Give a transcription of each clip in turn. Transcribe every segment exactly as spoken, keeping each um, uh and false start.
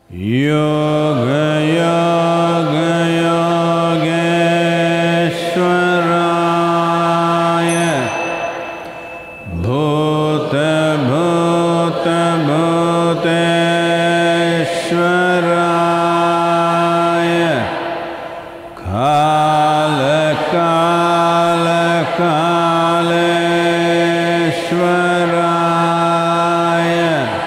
योग योग योगेश्वराय भूत भूत भूतेश्वराय काल काल कालेश्वराय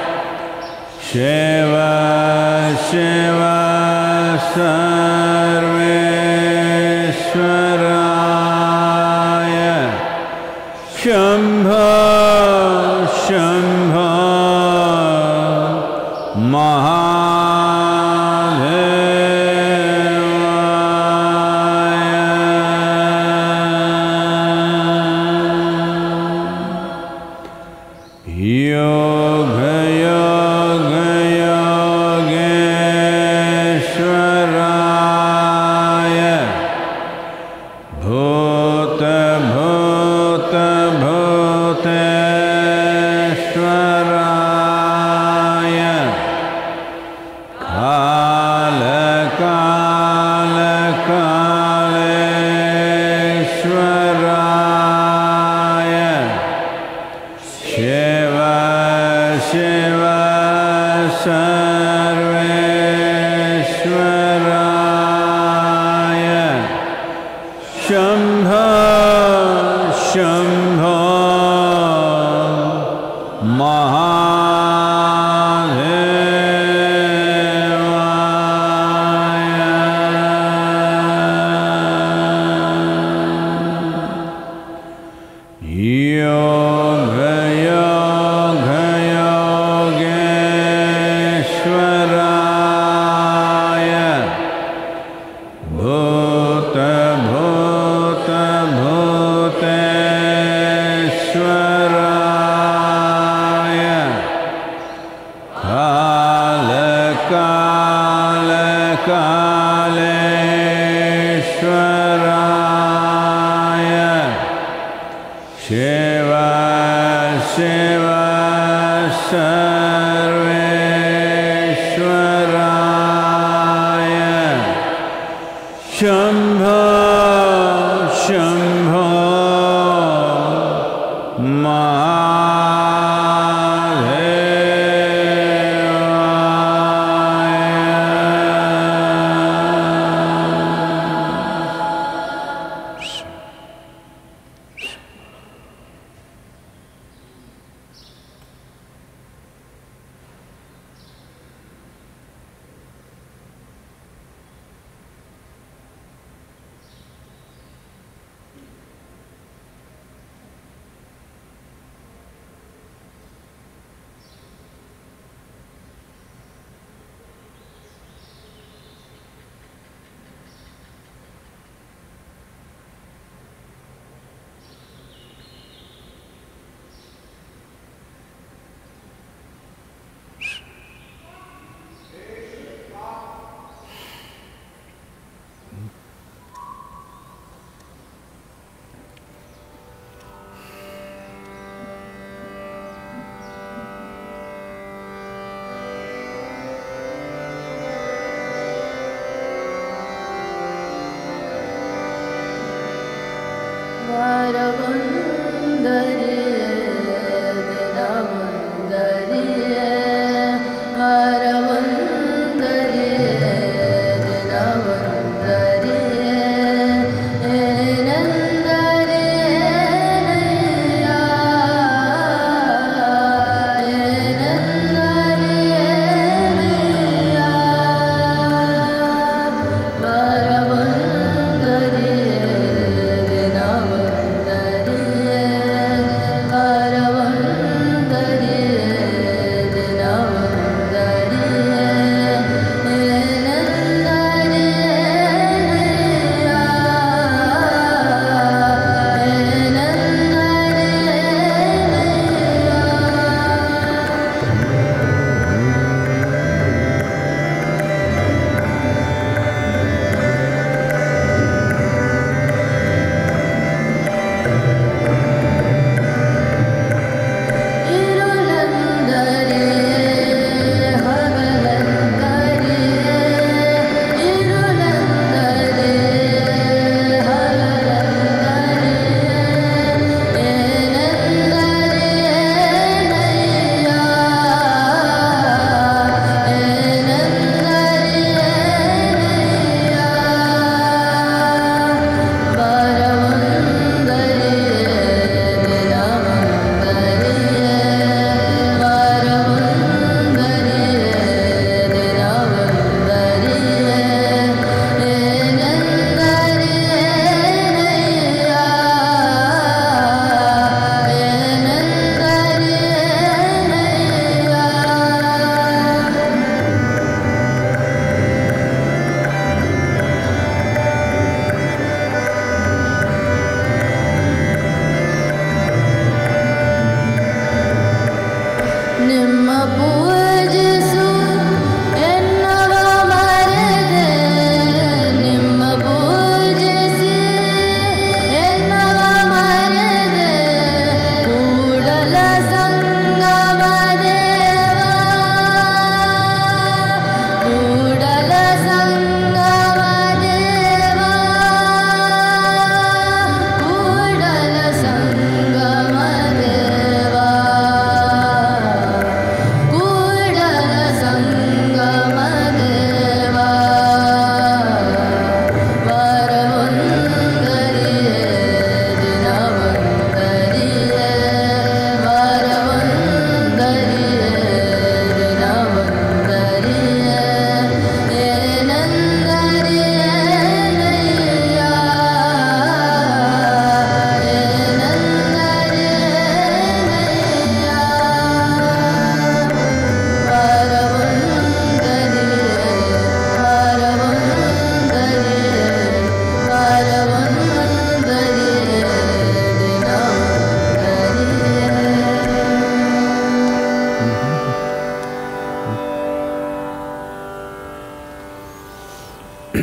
शिव शिव सर्वेश्वराय शंभो शंभो महादेवाय योग योग योगेश्वराय भूत भूत भूतेश्वराय काल काल कालेश्वराय शिव शिव सर्वेश्वराय शंभो शंभो महादेवाय योग योग योगेश्वराय भूत भूत भूतेश्वराय काल काल कालेश्वराय शिव शिव सर्वेश्वराय शंभो शंभो महादेवाय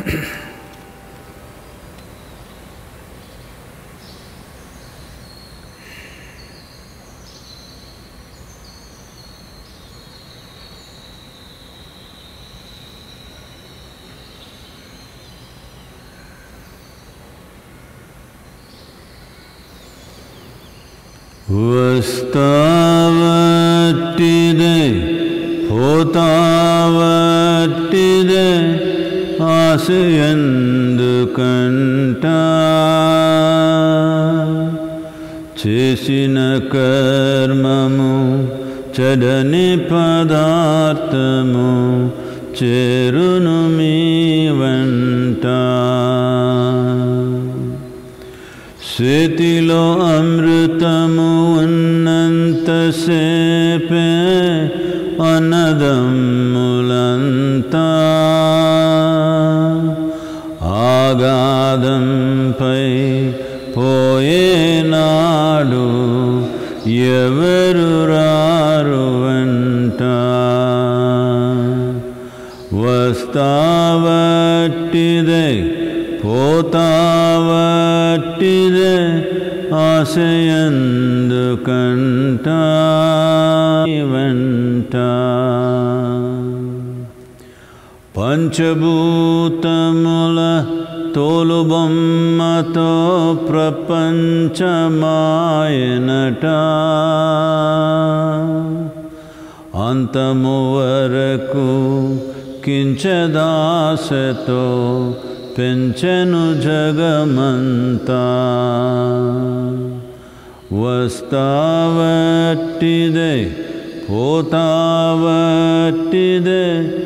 ವಸ್ತಾವಟ್ಟಿದೆ ಹೋತಾವಟ್ಟಿದೆ ಆಸೆಯಂದು ಕಂಠ చేసిన కర్మము చెడని పదార్థము చేరును మీ వెంట చేతిలో అమృతము ఉన్నంతసేపే అన్నదమ్ములంతా ఆగాధంపై పోయేనాడు ఎవరు రారు వెంట వస్తావట్టిదే పోతావట్టిదే ఆశయందు కంట వెంట పంచభూతముల తోలుబొమ్మతో ప్రపంచమాయనట అంతము వరకు కించదాసతో పెంచెను జగమంతా వస్తావట్టిదే పోతావట్టిదే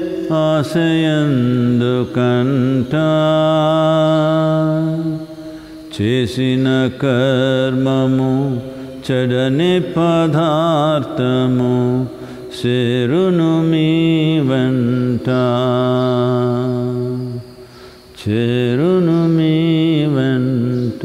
ఆశయందు కంట చేసిన కర్మము చెడని పదార్థము చేరును మీ వెంట చేరును మీ వెంట.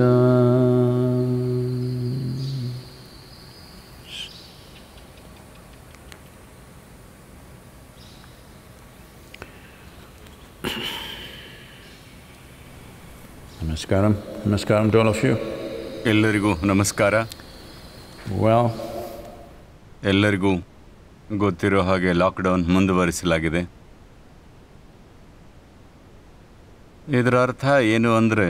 Namaskaram. Namaskaram to all of you. ಎಲ್ಲರಿಗೂ ನಮಸ್ಕಾರ. Well, ಎಲ್ಲರಿಗೂ ಗೊತ್ತಿರೋ ಹಾಗೆ ಲಾಕ್ಡೌನ್ ಮುಂದುವರಿಸಲಾಗಿದೆ. ಇದರ ಅರ್ಥ ಏನು ಅಂದರೆ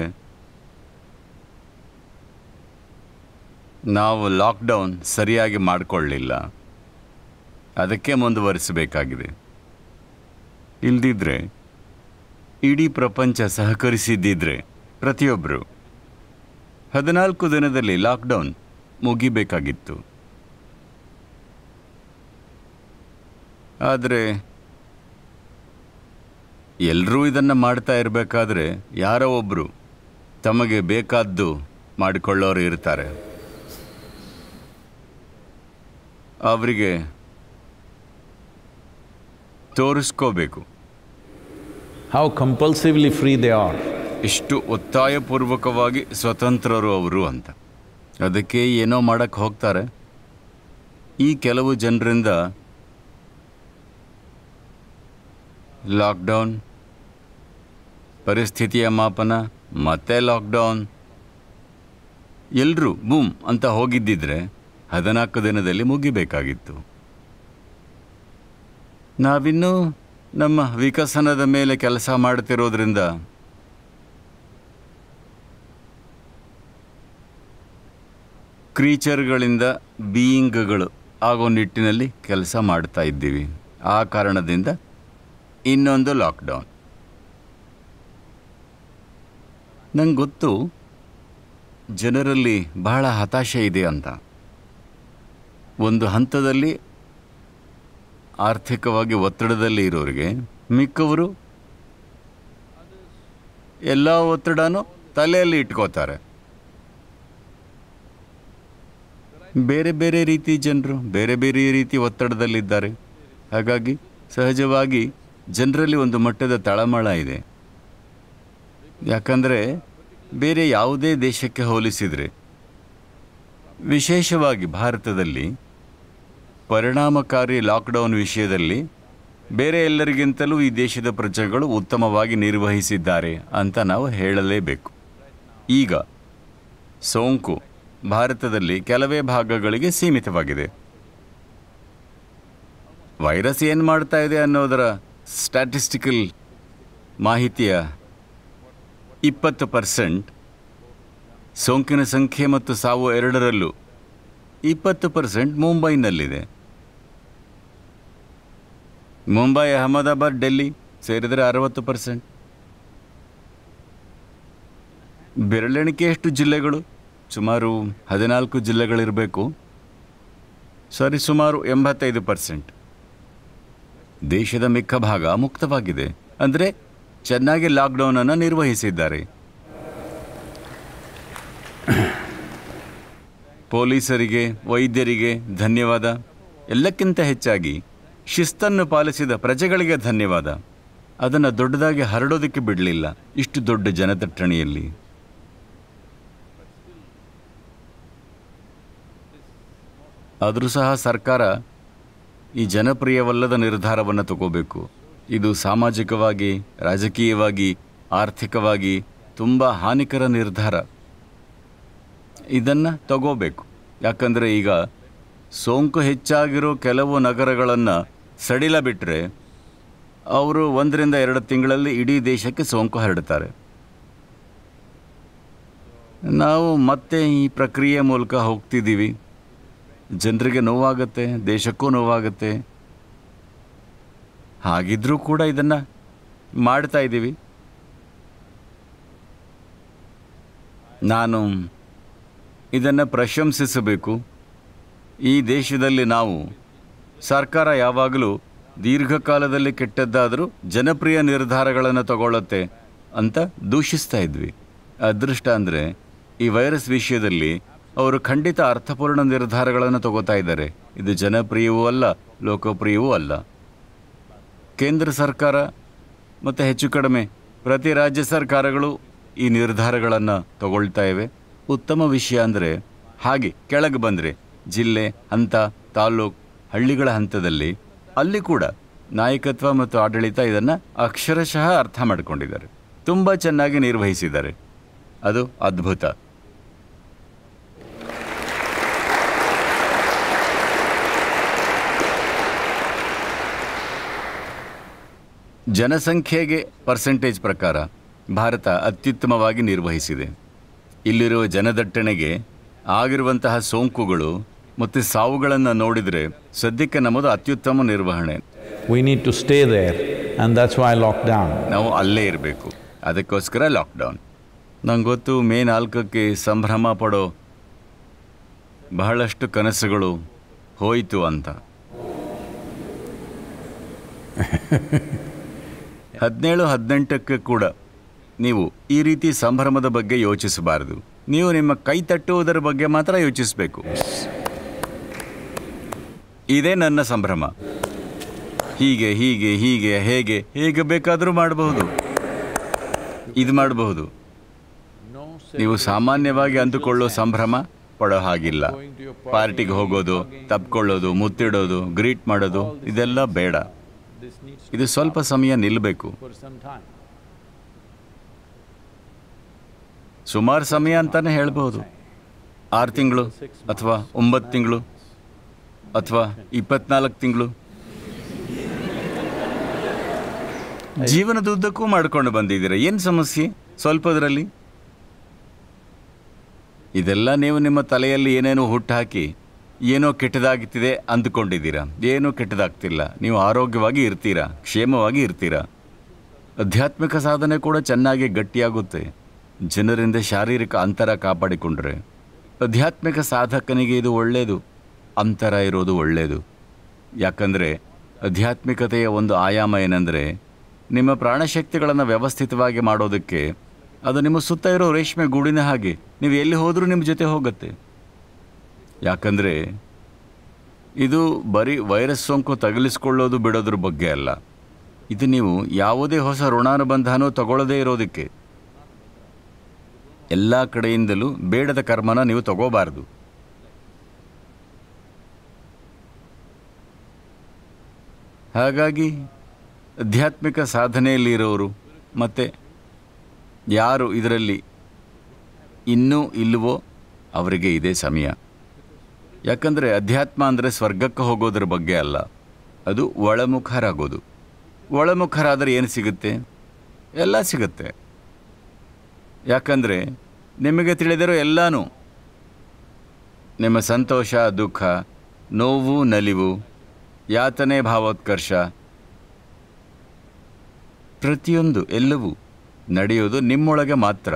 ನಾವು ಲಾಕ್ಡೌನ್ ಸರಿಯಾಗಿ ಮಾಡಿಕೊಳ್ಳಲಿಲ್ಲ, ಅದಕ್ಕೆ ಮುಂದುವರಿಸಬೇಕಾಗಿದೆ. ಇಲ್ದಿದ್ರೆ ಇಡೀ ಪ್ರಪಂಚ ಸಹಕರಿಸಿದ್ದಿದ್ರೆ ಪ್ರತಿಯೊಬ್ಬರು ಹದಿನಾಲ್ಕು ದಿನದಲ್ಲಿ ಲಾಕ್ಡೌನ್ ಮುಗಿಬೇಕಾಗಿತ್ತು. ಆದರೆ ಎಲ್ಲರೂ ಇದನ್ನು ಮಾಡ್ತಾ ಇರಬೇಕಾದ್ರೆ ಯಾರೋ ಒಬ್ಬರು ತಮಗೆ ಬೇಕಾದ್ದು ಮಾಡಿಕೊಳ್ಳೋರು ಇರ್ತಾರೆ. ಅವರಿಗೆ ತೋರಿಸ್ಕೋಬೇಕು how compulsively free they are. ಎಷ್ಟು ಒತ್ತಾಯಪೂರ್ವಕವಾಗಿ ಸ್ವತಂತ್ರರು ಅವರು ಅಂತ. ಅದಕ್ಕೆ ಏನೋ ಮಾಡಕ್ಕೆ ಹೋಗ್ತಾರೆ. ಈ ಕೆಲವು ಜನರಿಂದ ಲಾಕ್ಡೌನ್, ಪರಿಸ್ಥಿತಿಯ ಮಾಪನ, ಮತ್ತೆ ಲಾಕ್ಡೌನ್, ಎಲ್ಲರೂ ಬೂಮ್ ಅಂತ ಹೋಗಿದ್ದಿದ್ರೆ ಹದಿನಾಲ್ಕು ದಿನದಲ್ಲಿ ಮುಗಿಬೇಕಾಗಿತ್ತು. ನಾವಿನ್ನೂ ನಮ್ಮ ವಿಕಸನದ ಮೇಲೆ ಕೆಲಸ ಮಾಡ್ತಿರೋದ್ರಿಂದ ಕ್ರೀಚರ್ಗಳಿಂದ ಬೀಯಿಂಗ್ಗಳು ಆಗೋ ನಿಟ್ಟಿನಲ್ಲಿ ಕೆಲಸ ಮಾಡ್ತಾ ಇದ್ದೀವಿ. ಆ ಕಾರಣದಿಂದ ಇನ್ನೊಂದು ಲಾಕ್ಡೌನ್. ನಂಗೆ ಗೊತ್ತು ಜನರಲ್ಲಿ ಬಹಳ ಹತಾಶೆ ಇದೆ ಅಂತ. ಒಂದು ಹಂತದಲ್ಲಿ ಆರ್ಥಿಕವಾಗಿ ಒತ್ತಡದಲ್ಲಿ ಇರೋರಿಗೆ ಮಿಕ್ಕವರು ಎಲ್ಲ ಒತ್ತಡನೂ ತಲೆಯಲ್ಲಿ ಇಟ್ಕೋತಾರೆ. ಬೇರೆ ಬೇರೆ ರೀತಿ ಜನರು ಬೇರೆ ಬೇರೆ ರೀತಿ ಒತ್ತಡದಲ್ಲಿದ್ದಾರೆ. ಹಾಗಾಗಿ ಸಹಜವಾಗಿ ಜನರಲ್ಲಿ ಒಂದು ಮಟ್ಟದ ತಳಮಳ ಇದೆ. ಯಾಕಂದರೆ ಬೇರೆ ಯಾವುದೇ ದೇಶಕ್ಕೆ ಹೋಲಿಸಿದರೆ, ವಿಶೇಷವಾಗಿ ಭಾರತದಲ್ಲಿ ಪರಿಣಾಮಕಾರಿ ಲಾಕ್ಡೌನ್ ವಿಷಯದಲ್ಲಿ ಬೇರೆ ಎಲ್ಲರಿಗಿಂತಲೂ ಈ ದೇಶದ ಪ್ರಜೆಗಳು ಉತ್ತಮವಾಗಿ ನಿರ್ವಹಿಸಿದ್ದಾರೆ ಅಂತ ನಾವು ಹೇಳಲೇಬೇಕು. ಈಗ ಸೋಂಕು ಭಾರತದಲ್ಲಿ ಕೆಲವೇ ಭಾಗಗಳಿಗೆ ಸೀಮಿತವಾಗಿದೆ. ವೈರಸ್ ಏನು ಮಾಡ್ತಾ ಇದೆ ಅನ್ನೋದರ ಸ್ಟ್ಯಾಟಿಸ್ಟಿಕಲ್ ಮಾಹಿತಿಯ ಇಪ್ಪತ್ತು ಪರ್ಸೆಂಟ್ ಸೋಂಕಿನ ಸಂಖ್ಯೆ ಮತ್ತು ಸಾವು ಎರಡರಲ್ಲೂ ಇಪ್ಪತ್ತು ಪರ್ಸೆಂಟ್ ಮುಂಬೈನಲ್ಲಿದೆ. ಮುಂಬೈ, ಅಹಮದಾಬಾದ್, ಡೆಲ್ಲಿ ಸೇರಿದರೆ ಅರವತ್ತು ಪರ್ಸೆಂಟ್. ಬೆರಳೆಣಿಕೆಯಷ್ಟು ಜಿಲ್ಲೆಗಳು, ಸುಮಾರು ಹದಿನಾಲ್ಕು ಜಿಲ್ಲೆಗಳಿರಬೇಕು. ಸರಿ, ಸುಮಾರು ಎಂಬತ್ತೈದು ಪರ್ಸೆಂಟ್. ದೇಶದ ಮಿಕ್ಕ ಭಾಗ ಮುಕ್ತವಾಗಿದೆ, ಅಂದರೆ ಚೆನ್ನಾಗಿ ಲಾಕ್ಡೌನನ್ನು ನಿರ್ವಹಿಸಿದ್ದಾರೆ. ಪೊಲೀಸರಿಗೆ, ವೈದ್ಯರಿಗೆ ಧನ್ಯವಾದ. ಎಲ್ಲಕ್ಕಿಂತ ಹೆಚ್ಚಾಗಿ ಶಿಸ್ತನ್ನು ಪಾಲಿಸಿದ ಪ್ರಜೆಗಳಿಗೆ ಧನ್ಯವಾದ. ಅದನ್ನು ದೊಡ್ಡದಾಗಿ ಹರಡೋದಕ್ಕೆ ಬಿಡಲಿಲ್ಲ ಇಷ್ಟು ದೊಡ್ಡ ಜನದಟ್ಟಣೆಯಲ್ಲಿ. ಆದರೂ ಸಹ ಸರ್ಕಾರ ಈ ಜನಪ್ರಿಯವಲ್ಲದ ನಿರ್ಧಾರವನ್ನು ತಗೋಬೇಕು. ಇದು ಸಾಮಾಜಿಕವಾಗಿ, ರಾಜಕೀಯವಾಗಿ, ಆರ್ಥಿಕವಾಗಿ ತುಂಬ ಹಾನಿಕರ ನಿರ್ಧಾರ. ಇದನ್ನು ತಗೋಬೇಕು. ಯಾಕಂದರೆ ಈಗ ಸೋಂಕು ಹೆಚ್ಚಾಗಿರೋ ಕೆಲವು ನಗರಗಳನ್ನು ಸಡಿಲ ಬಿಟ್ಟರೆ ಅವರು ಒಂದರಿಂದ ಎರಡು ತಿಂಗಳಲ್ಲಿ ಇಡೀ ದೇಶಕ್ಕೆ ಸೋಂಕು ಹರಡುತ್ತಾರೆ. ನಾವು ಮತ್ತೆ ಈ ಪ್ರಕ್ರಿಯೆ ಮೂಲಕ ಹೋಗ್ತಿದ್ದೀವಿ. ಜನರಿಗೆ ನೋವಾಗುತ್ತೆ, ದೇಶಕ್ಕೂ ನೋವಾಗುತ್ತೆ. ಹಾಗಿದ್ರೂ ಕೂಡ ಇದನ್ನು ಮಾಡ್ತಾ ಇದ್ದೀವಿ. ನಾನು ಇದನ್ನು ಪ್ರಶಂಸಿಸಬೇಕು. ಈ ದೇಶದಲ್ಲಿ ನಾವು ಸರ್ಕಾರ ಯಾವಾಗಲೂ ದೀರ್ಘಕಾಲದಲ್ಲಿ ಕೆಟ್ಟದ್ದಾದರೂ ಜನಪ್ರಿಯ ನಿರ್ಧಾರಗಳನ್ನು ತಗೊಳ್ಳುತ್ತೆ ಅಂತ ದೂಷಿಸ್ತಾ ಇದ್ವಿ. ಅದೃಷ್ಟ ಅಂದರೆ ಈ ವೈರಸ್ ವಿಷಯದಲ್ಲಿ ಅವರು ಖಂಡಿತ ಅರ್ಥಪೂರ್ಣ ನಿರ್ಧಾರಗಳನ್ನು ತಗೋತಾ ಇದ್ದಾರೆ. ಇದು ಜನಪ್ರಿಯವೂ ಅಲ್ಲ, ಲೋಕಪ್ರಿಯವೂ ಅಲ್ಲ. ಕೇಂದ್ರ ಸರ್ಕಾರ ಮತ್ತು ಹೆಚ್ಚು ಕಡಿಮೆ ಪ್ರತಿ ರಾಜ್ಯ ಸರ್ಕಾರಗಳು ಈ ನಿರ್ಧಾರಗಳನ್ನು ತಗೊಳ್ತಾ ಇವೆ. ಉತ್ತಮ ವಿಷಯ ಅಂದರೆ ಹಾಗೆ ಕೆಳಗೆ ಬಂದರೆ ಜಿಲ್ಲೆ ಹಂತ, ತಾಲೂಕು, ಹಳ್ಳಿಗಳ ಹಂತದಲ್ಲಿ ಅಲ್ಲಿ ಕೂಡ ನಾಯಕತ್ವ ಮತ್ತು ಆಡಳಿತ ಇದನ್ನು ಅಕ್ಷರಶಃ ಅರ್ಥ ಮಾಡಿಕೊಂಡಿದ್ದಾರೆ, ತುಂಬ ಚೆನ್ನಾಗಿ ನಿರ್ವಹಿಸಿದ್ದಾರೆ. ಅದು ಅದ್ಭುತ. ಜನಸಂಖ್ಯೆಗೆ ಪರ್ಸೆಂಟೇಜ್ ಪ್ರಕಾರ ಭಾರತ ಅತ್ಯುತ್ತಮವಾಗಿ ನಿರ್ವಹಿಸಿದೆ. ಇಲ್ಲಿರುವ ಜನದಟ್ಟಣೆಗೆ ಆಗಿರುವಂತಹ ಸೋಂಕುಗಳು ಮತ್ತು ಸಾವುಗಳನ್ನು ನೋಡಿದರೆ ಸದ್ಯಕ್ಕೆ ನಮ್ಮದು ಅತ್ಯುತ್ತಮ ನಿರ್ವಹಣೆ. We need to stay there and that's why lockdown. ನಾವು ಅಲ್ಲೇ ಇರಬೇಕು, ಅದಕ್ಕೋಸ್ಕರ ಲಾಕ್ಡೌನ್. ನಂಗೆ ಗೊತ್ತು, ಮೇ ನಾಲ್ಕಕ್ಕೆ ಸಂಭ್ರಮ ಪಡೋ ಬಹಳಷ್ಟು ಕನಸುಗಳು ಹೋಯಿತು ಅಂತ. ಹದಿನೇಳು ಹದಿನೆಂಟಕ್ಕೆ ಕೂಡ ನೀವು ಈ ರೀತಿ ಸಂಭ್ರಮದ ಬಗ್ಗೆ ಯೋಚಿಸಬಾರದು. ನೀವು ನಿಮ್ಮ ಕೈ ತಟ್ಟುವುದರ ಬಗ್ಗೆ ಮಾತ್ರ ಯೋಚಿಸಬೇಕು. ಇದೇ ನನ್ನ ಸಂಭ್ರಮ, ಹೀಗೆ ಹೀಗೆ ಹೀಗೆ ಹೇಗೆ ಹೇಗೆ ಬೇಕಾದರೂ ಮಾಡಬಹುದು, ಇದು ಮಾಡಬಹುದು. ನೀವು ಸಾಮಾನ್ಯವಾಗಿ ಅಂದುಕೊಳ್ಳೋ ಸಂಭ್ರಮ ಪಡೋ ಹಾಗಿಲ್ಲ. ಪಾರ್ಟಿಗೆ ಹೋಗೋದು, ತಪ್ಪಿಕೊಳ್ಳೋದು, ಮುತ್ತಿಡೋದು, ಗ್ರೀಟ್ ಮಾಡೋದು ಇದೆಲ್ಲ ಬೇಡ. ಇದು ಸ್ವಲ್ಪ ಸಮಯ ನಿಲ್ಲಬೇಕು. ಸುಮಾರು ಸಮಯ ಅಂತಾನೆ ಹೇಳ್ಬೋದು. ಆರು ತಿಂಗಳು ಅಥವಾ ಒಂಬತ್ತು ತಿಂಗಳು ಅಥವಾ ಇಪ್ಪತ್ನಾಲ್ಕು ತಿಂಗಳು ಜೀವನದುದ್ದಕ್ಕೂ ಮಾಡ್ಕೊಂಡು ಬಂದಿದ್ದೀರ. ಏನು ಸಮಸ್ಯೆ ಸ್ವಲ್ಪದರಲ್ಲಿ? ಇದೆಲ್ಲ ನೀವು ನಿಮ್ಮ ತಲೆಯಲ್ಲಿ ಏನೇನೋ ಹುಟ್ಟುಹಾಕಿ ಏನೋ ಕೆಟ್ಟದಾಗ್ತಿದೆ ಅಂದುಕೊಂಡಿದ್ದೀರಾ. ಏನೂ ಕೆಟ್ಟದಾಗ್ತಿಲ್ಲ. ನೀವು ಆರೋಗ್ಯವಾಗಿ ಇರ್ತೀರಾ, ಕ್ಷೇಮವಾಗಿ ಇರ್ತೀರಾ. ಆಧ್ಯಾತ್ಮಿಕ ಸಾಧನೆ ಕೂಡ ಚೆನ್ನಾಗಿ ಗಟ್ಟಿಯಾಗುತ್ತೆ. ಜನರಿಂದ ಶಾರೀರಿಕ ಅಂತರ ಕಾಪಾಡಿಕೊಂಡ್ರೆ ಆಧ್ಯಾತ್ಮಿಕ ಸಾಧಕನಿಗೆ ಇದು ಒಳ್ಳೆಯದು. ಅಂತರ ಇರೋದು ಒಳ್ಳೆಯದು. ಯಾಕಂದರೆ ಆಧ್ಯಾತ್ಮಿಕತೆಯ ಒಂದು ಆಯಾಮ ಏನಂದರೆ ನಿಮ್ಮ ಪ್ರಾಣಶಕ್ತಿಗಳನ್ನು ವ್ಯವಸ್ಥಿತವಾಗಿ ಮಾಡೋದಕ್ಕೆ ಅದು ನಿಮ್ಮ ಸುತ್ತ ಇರೋ ರೇಷ್ಮೆ ಗೂಡಿನ ಹಾಗೆ. ನೀವು ಎಲ್ಲಿ ಹೋದರೂ ನಿಮ್ಮ ಜೊತೆ ಹೋಗುತ್ತೆ. ಯಾಕಂದರೆ ಇದು ಬರೀ ವೈರಸ್ ಸೋಂಕು ತಗುಲಿಸ್ಕೊಳ್ಳೋದು ಬಿಡೋದ್ರ ಬಗ್ಗೆ ಅಲ್ಲ. ಇದು ನೀವು ಯಾವುದೇ ಹೊಸ ಋಣಾನುಬಂಧನೂ ತಗೊಳ್ಳದೇ ಇರೋದಕ್ಕೆ. ಎಲ್ಲ ಕಡೆಯಿಂದಲೂ ಬೇಡದ ಕರ್ಮನ ನೀವು ತಗೋಬಾರ್ದು. ಹಾಗಾಗಿ ಆಧ್ಯಾತ್ಮಿಕ ಸಾಧನೆಯಲ್ಲಿ ಇರೋರು ಮತ್ತು ಯಾರು ಇದರಲ್ಲಿ ಇನ್ನೂ ಇಲ್ಲವೋ ಅವರಿಗೆ ಇದೇ ಸಮಯ. ಯಾಕಂದರೆ ಅಧ್ಯಾತ್ಮ ಅಂದರೆ ಸ್ವರ್ಗಕ್ಕೆ ಹೋಗೋದ್ರ ಬಗ್ಗೆ ಅಲ್ಲ, ಅದು ಒಳಮುಖರಾಗೋದು. ಒಳಮುಖರಾದರೆ ಏನು ಸಿಗುತ್ತೆ? ಎಲ್ಲ ಸಿಗುತ್ತೆ. ಯಾಕಂದರೆ ನಿಮಗೆ ತಿಳಿದಿರೋ ಎಲ್ಲನೂ, ನಿಮ್ಮ ಸಂತೋಷ, ದುಃಖ, ನೋವು, ನಲಿವು, ಯಾತನೆ, ಭಾವೋತ್ಕರ್ಷ, ಪ್ರತಿಯೊಂದು ಎಲ್ಲವೂ ನಡೆಯೋದು ನಿಮ್ಮೊಳಗೆ ಮಾತ್ರ.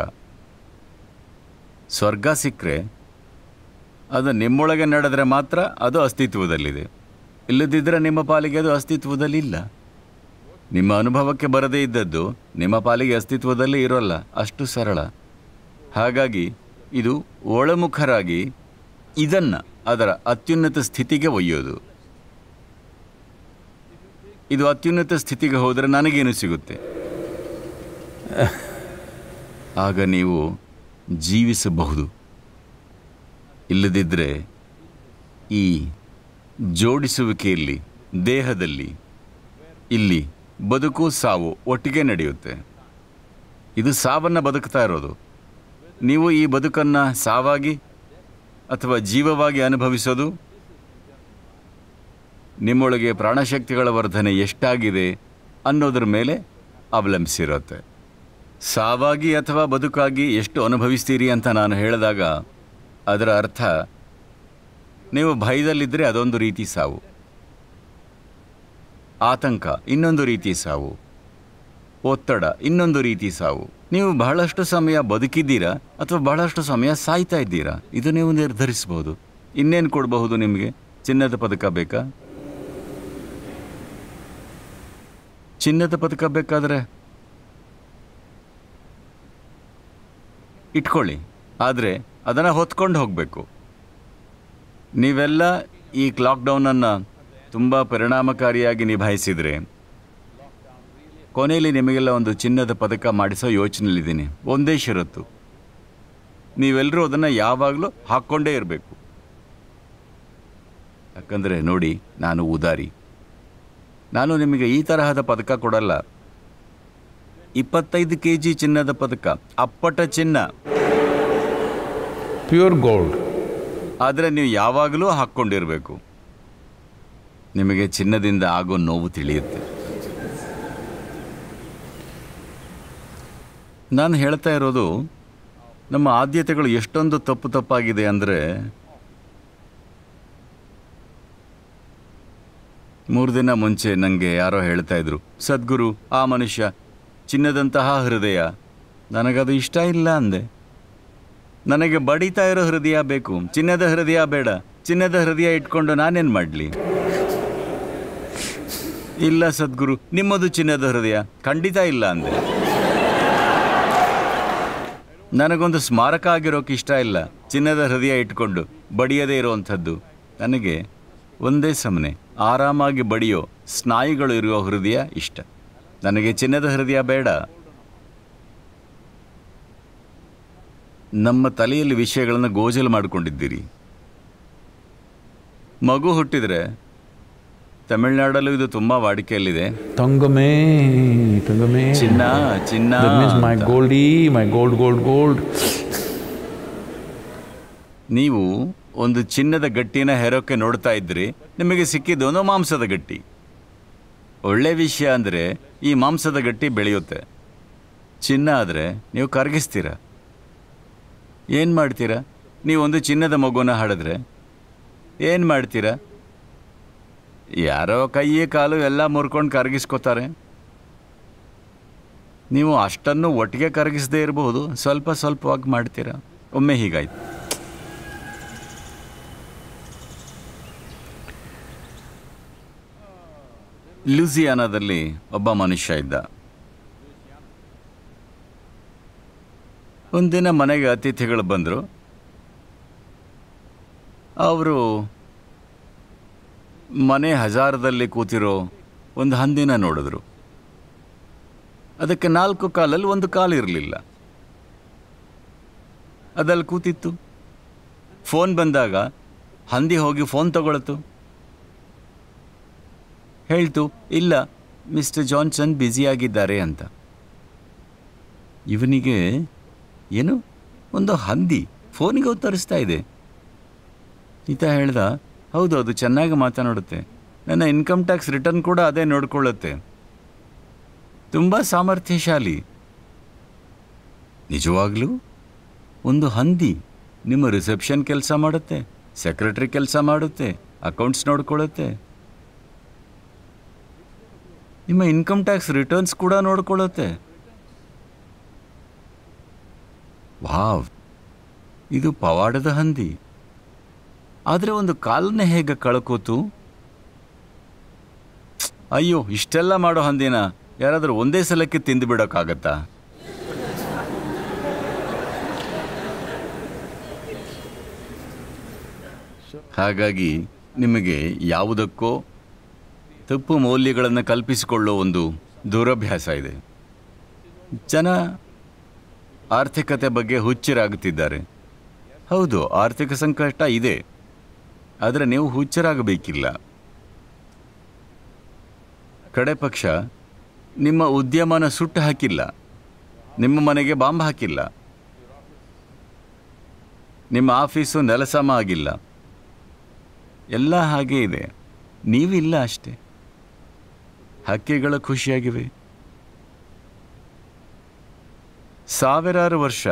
ಸ್ವರ್ಗ ಸಿಕ್ಕರೆ ಅದು ನಿಮ್ಮೊಳಗೆ ನಡೆದರೆ ಮಾತ್ರ ಅದು ಅಸ್ತಿತ್ವದಲ್ಲಿದೆ. ಇಲ್ಲದಿದ್ದರೆ ನಿಮ್ಮ ಪಾಲಿಗೆ ಅದು ಅಸ್ತಿತ್ವದಲ್ಲಿಲ್ಲ. ನಿಮ್ಮ ಅನುಭವಕ್ಕೆ ಬರದೇ ಇದ್ದದ್ದು ನಿಮ್ಮ ಪಾಲಿಗೆ ಅಸ್ತಿತ್ವದಲ್ಲಿ ಇರೋಲ್ಲ. ಅಷ್ಟು ಸರಳ. ಹಾಗಾಗಿ ಇದು ಒಳಮುಖರಾಗಿ ಇದನ್ನು ಅದರ ಅತ್ಯುನ್ನತ ಸ್ಥಿತಿಗೆ ಒಯ್ಯೋದು. ಇದು ಅತ್ಯುನ್ನತ ಸ್ಥಿತಿಗೆ ಹೋದರೆ ನನಗೇನು ಸಿಗುತ್ತೆ? ಆಗ ನೀವು ಜೀವಿಸಬಹುದು. ಇಲ್ಲದಿದ್ದರೆ ಈ ಜೋಡಿಸುವಿಕೆಯಲ್ಲಿ, ದೇಹದಲ್ಲಿ, ಇಲ್ಲಿ ಬದುಕು ಸಾವು ಒಟ್ಟಿಗೆ ನಡೆಯುತ್ತೆ. ಇದು ಸಾವನ್ನು ಬದುಕ್ತಾ ಇರೋದು. ನೀವು ಈ ಬದುಕನ್ನು ಸಾವಾಗಿ ಅಥವಾ ಜೀವವಾಗಿ ಅನುಭವಿಸೋದು ನಿಮ್ಮೊಳಗೆ ಪ್ರಾಣಶಕ್ತಿಗಳ ವರ್ಧನೆ ಎಷ್ಟಾಗಿದೆ ಅನ್ನೋದ್ರ ಮೇಲೆ ಅವಲಂಬಿಸಿರುತ್ತೆ. ಸಾವಾಗಿ ಅಥವಾ ಬದುಕಾಗಿ ಎಷ್ಟು ಅನುಭವಿಸ್ತೀರಿ ಅಂತ ನಾನು ಹೇಳಿದಾಗ ಅದರ ಅರ್ಥ, ನೀವು ಭಯದಲ್ಲಿದ್ದರೆ ಅದೊಂದು ರೀತಿ ಸಾವು, ಆತಂಕ ಇನ್ನೊಂದು ರೀತಿ ಸಾವು, ಒತ್ತಡ ಇನ್ನೊಂದು ರೀತಿ ಸಾವು. ನೀವು ಬಹಳಷ್ಟು ಸಮಯ ಬದುಕಿದ್ದೀರಾ ಅಥವಾ ಬಹಳಷ್ಟು ಸಮಯ ಸಾಯ್ತಾ ಇದ್ದೀರಾ, ಇದು ನೀವು ನಿರ್ಧರಿಸಬಹುದು. ಇನ್ನೇನು ಕೊಡಬಹುದು ನಿಮಗೆ? ಚಿನ್ನದ ಪದಕ ಬೇಕಾ? ಚಿನ್ನದ ಪದಕ ಬೇಕಾದರೆ ಇಟ್ಕೊಳ್ಳಿ, ಆದರೆ ಅದನ್ನು ಹೊತ್ಕೊಂಡು ಹೋಗಬೇಕು. ನೀವೆಲ್ಲ ಈ ಲಾಕ್ಡೌನನ್ನು ತುಂಬ ಪರಿಣಾಮಕಾರಿಯಾಗಿ ನಿಭಾಯಿಸಿದರೆ ಕೊನೆಯಲ್ಲಿ ನಿಮಗೆಲ್ಲ ಒಂದು ಚಿನ್ನದ ಪದಕ ಮಾಡಿಸೋ ಯೋಚನೆಯಲ್ಲಿದ್ದೀನಿ. ಒಂದೇ ಷರತ್ತು, ನೀವೆಲ್ಲರೂ ಅದನ್ನು ಯಾವಾಗಲೂ ಹಾಕ್ಕೊಂಡೇ ಇರಬೇಕು. ಯಾಕಂದರೆ ನೋಡಿ, ನಾನು ಉದಾರಿ. ನಾನು ನಿಮಗೆ ಈ ತರಹದ ಪದಕ ಕೊಡಲ್ಲ. ಇಪ್ಪತ್ತೈದು ಕೆ ಜಿ ಚಿನ್ನದ ಪದಕ, ಅಪ್ಪಟ ಚಿನ್ನ, ಪ್ಯೂರ್ ಗೋಲ್ಡ್. ಆದರೆ ನೀವು ಯಾವಾಗಲೂ ಹಾಕ್ಕೊಂಡಿರಬೇಕು. ನಿಮಗೆ ಚಿನ್ನದಿಂದ ಆಗೋ ನೋವು ತಿಳಿಯುತ್ತೆ. ನಾನು ಹೇಳ್ತಾ ಇರೋದು, ನಮ್ಮ ಆದ್ಯತೆಗಳು ಎಷ್ಟೊಂದು ತಪ್ಪು ತಪ್ಪಾಗಿದೆ ಅಂದರೆ, ಮೂರು ದಿನ ಮುಂಚೆ ನನಗೆ ಯಾರೋ ಹೇಳ್ತಾ ಇದ್ರು, ಸದ್ಗುರು, ಆ ಮನುಷ್ಯ ಚಿನ್ನದಂತಹ ಹೃದಯ, ನನಗದು ಇಷ್ಟ ಇಲ್ಲ ಅಂದೆ. ನನಗೆ ಬಡಿತಾ ಇರೋ ಹೃದಯ ಬೇಕು, ಚಿನ್ನದ ಹೃದಯ ಬೇಡ. ಚಿನ್ನದ ಹೃದಯ ಇಟ್ಕೊಂಡು ನಾನೇನು ಮಾಡಲಿ? ಇಲ್ಲ ಸದ್ಗುರು, ನಿಮ್ಮದು ಚಿನ್ನದ ಹೃದಯ, ಖಂಡಿತ ಇಲ್ಲ ಅಂದೆ. ನನಗೊಂದು ಸ್ಮಾರಕ ಆಗಿರೋಕೆ ಇಷ್ಟ ಇಲ್ಲ ಚಿನ್ನದ ಹೃದಯ ಇಟ್ಕೊಂಡು ಬಡಿಯದೇ ಇರುವಂಥದ್ದು. ನನಗೆ ಒಂದೇ ಸಮನೆ ಆರಾಮಾಗಿ ಬಡಿಯೋ ಸ್ನಾಯುಗಳು ಇರುವ ಹೃದಯ ಇಷ್ಟ. ನನಗೆ ಚಿನ್ನದ ಹೃದಯ ಬೇಡ. ನಮ್ಮ ತಲೆಯಲ್ಲಿ ವಿಷಯಗಳನ್ನು ಗೋಜಲು ಮಾಡಿಕೊಂಡಿದ್ದೀರಿ. ಮಗು ಹುಟ್ಟಿದರೆ ತಮಿಳುನಾಡಲ್ಲೂ ಇದು ತುಂಬ ವಾಡಿಕೆಯಲ್ಲಿದೆ. ತಂಗಮೇ ತಂಗಮೇ, ಚಿನ್ನ ಚಿನ್ನ, my goldie, my gold gold gold. ನೀವು ಒಂದು ಚಿನ್ನದ ಗಟ್ಟಿನ ಹೆರೋಕೆ ನೋಡ್ತಾ ಇದ್ರಿ, ನಿಮಗೆ ಸಿಕ್ಕಿದ್ದೊಂದು ಮಾಂಸದ ಗಟ್ಟಿ. ಒಳ್ಳೆ ವಿಷಯ ಅಂದರೆ ಈ ಮಾಂಸದ ಗಟ್ಟಿ ಬೆಳೆಯುತ್ತೆ. ಚಿನ್ನ ಆದರೆ ನೀವು ಕರಗಿಸ್ತೀರ. ಏನು ಮಾಡ್ತೀರಾ? ನೀವೊಂದು ಚಿನ್ನದ ಮಗುನ ಹಾಡಿದ್ರೆ ಏನು ಮಾಡ್ತೀರಾ? ಯಾರೋ ಕೈ ಕಾಲು ಎಲ್ಲ ಮುರ್ಕೊಂಡು ಕರಗಿಸ್ಕೋತಾರೆ. ನೀವು ಅಷ್ಟನ್ನು ಒಟ್ಟಿಗೆ ಕರಗಿಸದೇ ಇರಬಹುದು, ಸ್ವಲ್ಪ ಸ್ವಲ್ಪವಾಗಿ ಮಾಡ್ತೀರಾ. ಒಮ್ಮೆ ಹೀಗಾಯ್ತು. ಲೂಸಿಯಾನಾದಲ್ಲಿ ಒಬ್ಬ ಮನುಷ್ಯ ಇದ್ದ. ಒಂದಿನ ಮನೆಗೆ ಅತಿಥಿಗಳು ಬಂದರು. ಅವರು ಮನೆ ಹಜಾರದಲ್ಲಿ ಕೂತಿರೋ ಒಂದು ಹಂದಿನ ನೋಡಿದ್ರು. ಅದಕ್ಕೆ ನಾಲ್ಕು ಕಾಲಲ್ಲಿ ಒಂದು ಕಾಲು ಇರಲಿಲ್ಲ. ಅದಲ್ಲಿ ಕೂತಿತ್ತು. ಫೋನ್ ಬಂದಾಗ ಹಂದಿ ಹೋಗಿ ಫೋನ್ ತಗೊಳ್ತು. ಹೇಳ್ತು, ಇಲ್ಲ ಮಿಸ್ಟರ್ ಜಾನ್ಸನ್ ಬ್ಯುಸಿಯಾಗಿದ್ದಾರೆ ಅಂತ. ಇವನಿಗೆ ಏನು ಒಂದು ಹಂದಿ ಫೋನಿಗೆ ಉತ್ತರಿಸ್ತಾ ಇದೆ. ಈತ ಹೇಳ್ದ, ಹೌದು ಅದು ಚೆನ್ನಾಗಿ ಮಾತನಾಡುತ್ತೆ, ನನ್ನ ಇನ್ಕಮ್ ಟ್ಯಾಕ್ಸ್ ರಿಟರ್ನ್ ಕೂಡ ಅದೇ ನೋಡ್ಕೊಳ್ಳುತ್ತೆ, ತುಂಬ ಸಾಮರ್ಥ್ಯಶಾಲಿ. ನಿಜವಾಗ್ಲೂ ಒಂದು ಹಂದಿ ನಿಮ್ಮ ರಿಸೆಪ್ಷನ್ ಕೆಲಸ ಮಾಡುತ್ತೆ, ಸೆಕ್ರೆಟರಿ ಕೆಲಸ ಮಾಡುತ್ತೆ, ಅಕೌಂಟ್ಸ್ ನೋಡ್ಕೊಳ್ಳುತ್ತೆ, ನಿಮ್ಮ ಇನ್ಕಮ್ ಟ್ಯಾಕ್ಸ್ ರಿಟರ್ನ್ಸ್ ಕೂಡ ನೋಡ್ಕೊಳ್ಳುತ್ತೆ. ವಾವ್, ಇದು ಪವಾಡದ ಹಂದಿ. ಆದರೆ ಒಂದು ಕಾಲನ್ನೇ ಹೇಗೆ ಕಳ್ಕೋತು? ಅಯ್ಯೋ, ಇಷ್ಟೆಲ್ಲ ಮಾಡೋ ಹಂದಿನ ಯಾರಾದರೂ ಒಂದೇ ಸಲಕ್ಕೆ ತಿಂದು ಬಿಡೋಕ್ಕಾಗತ್ತಾ? ಹಾಗಾಗಿ ನಿಮಗೆ ಯಾವುದಕ್ಕೋ ತಪ್ಪು ಮೌಲ್ಯಗಳನ್ನು ಕಲ್ಪಿಸಿಕೊಳ್ಳೋ ಒಂದು ದುರಭ್ಯಾಸ ಇದೆ. ಜನ ಆರ್ಥಿಕತೆ ಬಗ್ಗೆ ಹುಚ್ಚರಾಗುತ್ತಿದ್ದಾರೆ. ಹೌದು, ಆರ್ಥಿಕ ಸಂಕಷ್ಟ ಇದೆ, ಆದರೆ ನೀವು ಹುಚ್ಚರಾಗಬೇಕಿಲ್ಲ. ಕಡೆ ಪಕ್ಷ ನಿಮ್ಮ ಉದ್ಯಮನ ಸುಟ್ಟು ಹಾಕಿಲ್ಲ, ನಿಮ್ಮ ಮನೆಗೆ ಬಾಂಬ್ ಹಾಕಿಲ್ಲ, ನಿಮ್ಮ ಆಫೀಸು ನೆಲಸಮ ಆಗಿಲ್ಲ. ಎಲ್ಲ ಹಾಗೇ ಇದೆ, ನೀವಿಲ್ಲ ಅಷ್ಟೆ. ಹಕ್ಕಿಗಳು ಖುಷಿಯಾಗಿವೆ. ಸಾವಿರಾರು ವರ್ಷ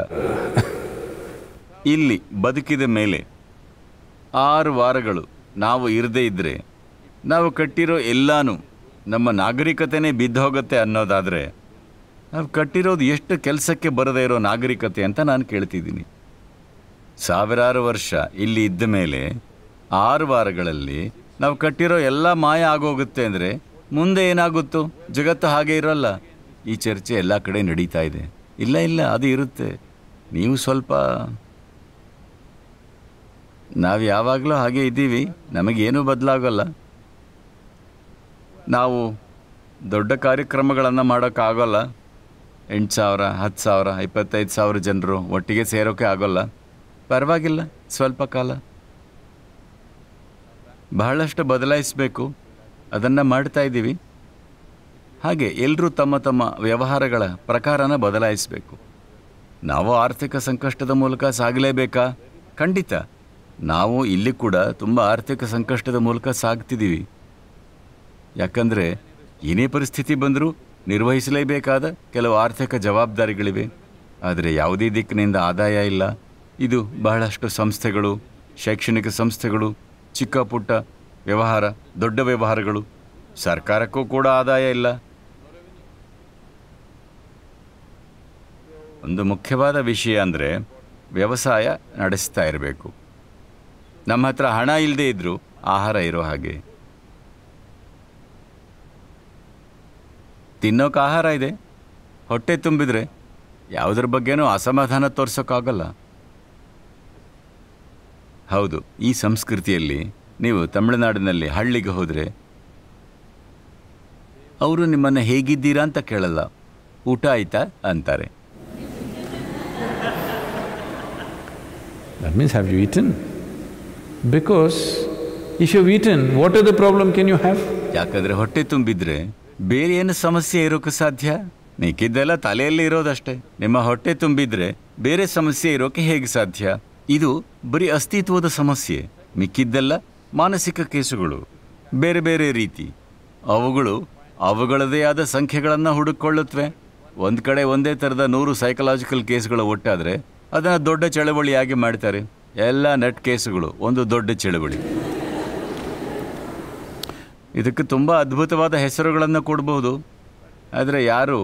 ಇಲ್ಲಿ ಬದುಕಿದ ಮೇಲೆ ಆರು ವಾರಗಳು ನಾವು ಇರದೇ ಇದ್ದರೆ ನಾವು ಕಟ್ಟಿರೋ ಎಲ್ಲಾನು ನಮ್ಮ ನಾಗರಿಕತೆನೇ ಬಿದ್ದೋಗುತ್ತೆ ಅನ್ನೋದಾದರೆ ನಾವು ಕಟ್ಟಿರೋದು ಎಷ್ಟು ಕೆಲಸಕ್ಕೆ ಬರದೇ ಇರೋ ನಾಗರಿಕತೆ ಅಂತ ನಾನು ಕೇಳ್ತಿದ್ದೀನಿ. ಸಾವಿರಾರು ವರ್ಷ ಇಲ್ಲಿ ಇದ್ದ ಮೇಲೆ ಆರು ವಾರಗಳಲ್ಲಿ ನಾವು ಕಟ್ಟಿರೋ ಎಲ್ಲ ಮಾಯ ಆಗೋಗುತ್ತೆ ಅಂದರೆ ಮುಂದೆ ಏನಾಗುತ್ತೋ? ಜಗತ್ತು ಹಾಗೆ ಇರೋಲ್ಲ. ಈ ಚರ್ಚೆ ಎಲ್ಲ ಕಡೆ ನಡೀತಾ ಇದೆ. ಇಲ್ಲ ಇಲ್ಲ ಅದು ಇರುತ್ತೆ. ನೀವು ಸ್ವಲ್ಪ, ನಾವು ಯಾವಾಗಲೂ ಹಾಗೆ ಇದ್ದೀವಿ, ನಮಗೇನೂ ಬದಲಾಗೋಲ್ಲ. ನಾವು ದೊಡ್ಡ ಕಾರ್ಯಕ್ರಮಗಳನ್ನು ಮಾಡೋಕ್ಕಾಗೋಲ್ಲ. ಎಂಟು ಸಾವಿರ ಹತ್ತು ಸಾವಿರ ಇಪ್ಪತ್ತೈದು ಸಾವಿರ ಜನರು ಒಟ್ಟಿಗೆ ಸೇರೋಕ್ಕೆ ಆಗೋಲ್ಲ. ಪರವಾಗಿಲ್ಲ, ಸ್ವಲ್ಪ ಕಾಲ ಬಹಳಷ್ಟು ಬದಲಾಯಿಸಬೇಕು, ಅದನ್ನು ಮಾಡ್ತಾ ಇದ್ದೀವಿ. ಹಾಗೆ ಎಲ್ಲರೂ ತಮ್ಮ ತಮ್ಮ ವ್ಯವಹಾರಗಳ ಪ್ರಕಾರನ ಬದಲಾಯಿಸಬೇಕು. ನಾವು ಆರ್ಥಿಕ ಸಂಕಷ್ಟದ ಮೂಲಕ ಸಾಗಲೇಬೇಕಾ? ಖಂಡಿತ. ನಾವು ಇಲ್ಲಿ ಕೂಡ ತುಂಬ ಆರ್ಥಿಕ ಸಂಕಷ್ಟದ ಮೂಲಕ ಸಾಗ್ತಿದ್ದೀವಿ. ಯಾಕಂದರೆ ಏನೇ ಪರಿಸ್ಥಿತಿ ಬಂದರೂ ನಿರ್ವಹಿಸಲೇಬೇಕಾದ ಕೆಲವು ಆರ್ಥಿಕ ಜವಾಬ್ದಾರಿಗಳಿವೆ. ಆದರೆ ಯಾವುದೇ ದಿಕ್ಕಿನಿಂದ ಆದಾಯ ಇಲ್ಲ. ಇದು ಬಹಳಷ್ಟು ಸಂಸ್ಥೆಗಳು, ಶೈಕ್ಷಣಿಕ ಸಂಸ್ಥೆಗಳು, ಚಿಕ್ಕ ಪುಟ್ಟ ವ್ಯವಹಾರ, ದೊಡ್ಡ ವ್ಯವಹಾರಗಳು, ಸರ್ಕಾರಕ್ಕೂ ಕೂಡ ಆದಾಯ ಇಲ್ಲ. ಒಂದು ಮುಖ್ಯವಾದ ವಿಷಯ ಅಂದರೆ ವ್ಯವಸಾಯ ನಡೆಸ್ತಾ ಇರಬೇಕು. ನಮ್ಮ ಹತ್ರ ಹಣ ಇಲ್ಲದೆ ಇದ್ದರೂ ಆಹಾರ ಇರೋ ಹಾಗೆ. ತಿನ್ನೋಕೆ ಆಹಾರ ಇದೆ, ಹೊಟ್ಟೆ ತುಂಬಿದರೆ ಯಾವುದ್ರ ಬಗ್ಗೆನೂ ಅಸಮಾಧಾನ ತೋರ್ಸೋಕ್ಕಾಗಲ್ಲ. ಹೌದು, ಈ ಸಂಸ್ಕೃತಿಯಲ್ಲಿ ನೀವು ತಮಿಳುನಾಡಿನಲ್ಲಿ ಹಳ್ಳಿಗೆ ಹೋದರೆ ಅವರು ನಿಮ್ಮನ್ನು ಹೇಗಿದ್ದೀರಾ ಅಂತ ಕೇಳಲ್ಲ, ಊಟ ಆಯ್ತಾ ಅಂತಾರೆ. That means, have you eaten? Because if you've eaten, what other problem can you have? ಯಾಕಂದರೆ ಹೊಟ್ಟೆ ತುಂಬಿದ್ರೆ ಬೇರೆ ಏನು ಸಮಸ್ಯೆ ಇರೋಕ್ಕೆ ಸಾಧ್ಯ? ಮಿಕ್ಕಿದ್ದೆಲ್ಲ ತಲೆಯಲ್ಲಿ ಇರೋದಷ್ಟೇ. ನಿಮ್ಮ ಹೊಟ್ಟೆ ತುಂಬಿದ್ರೆ ಬೇರೆ ಸಮಸ್ಯೆ ಇರೋಕ್ಕೆ ಹೇಗೆ ಸಾಧ್ಯ? ಇದು ಬರೀ ಅಸ್ತಿತ್ವದ ಸಮಸ್ಯೆ. ಮಿಕ್ಕಿದ್ದೆಲ್ಲ ಮಾನಸಿಕ ಕೇಸುಗಳು, ಬೇರೆ ಬೇರೆ ರೀತಿ. ಅವುಗಳು ಅವುಗಳದೇ ಆದ ಸಂಖ್ಯೆಗಳನ್ನು ಹುಡುಕೊಳ್ಳುತ್ತವೆ. ಒಂದು ಕಡೆ ಒಂದೇ ಥರದ ನೂರು ಸೈಕಲಾಜಿಕಲ್ ಕೇಸುಗಳು ಒಟ್ಟಾದರೆ ಅದನ್ನು ದೊಡ್ಡ ಚಳವಳಿಯಾಗಿ ಮಾಡ್ತಾರೆ. ಎಲ್ಲ ನೆಟ್ ಕೇಸುಗಳು ಒಂದು ದೊಡ್ಡ ಚಳವಳಿ. ಇದಕ್ಕೆ ತುಂಬ ಅದ್ಭುತವಾದ ಹೆಸರುಗಳನ್ನು ಕೊಡಬಹುದು, ಆದರೆ ಯಾರು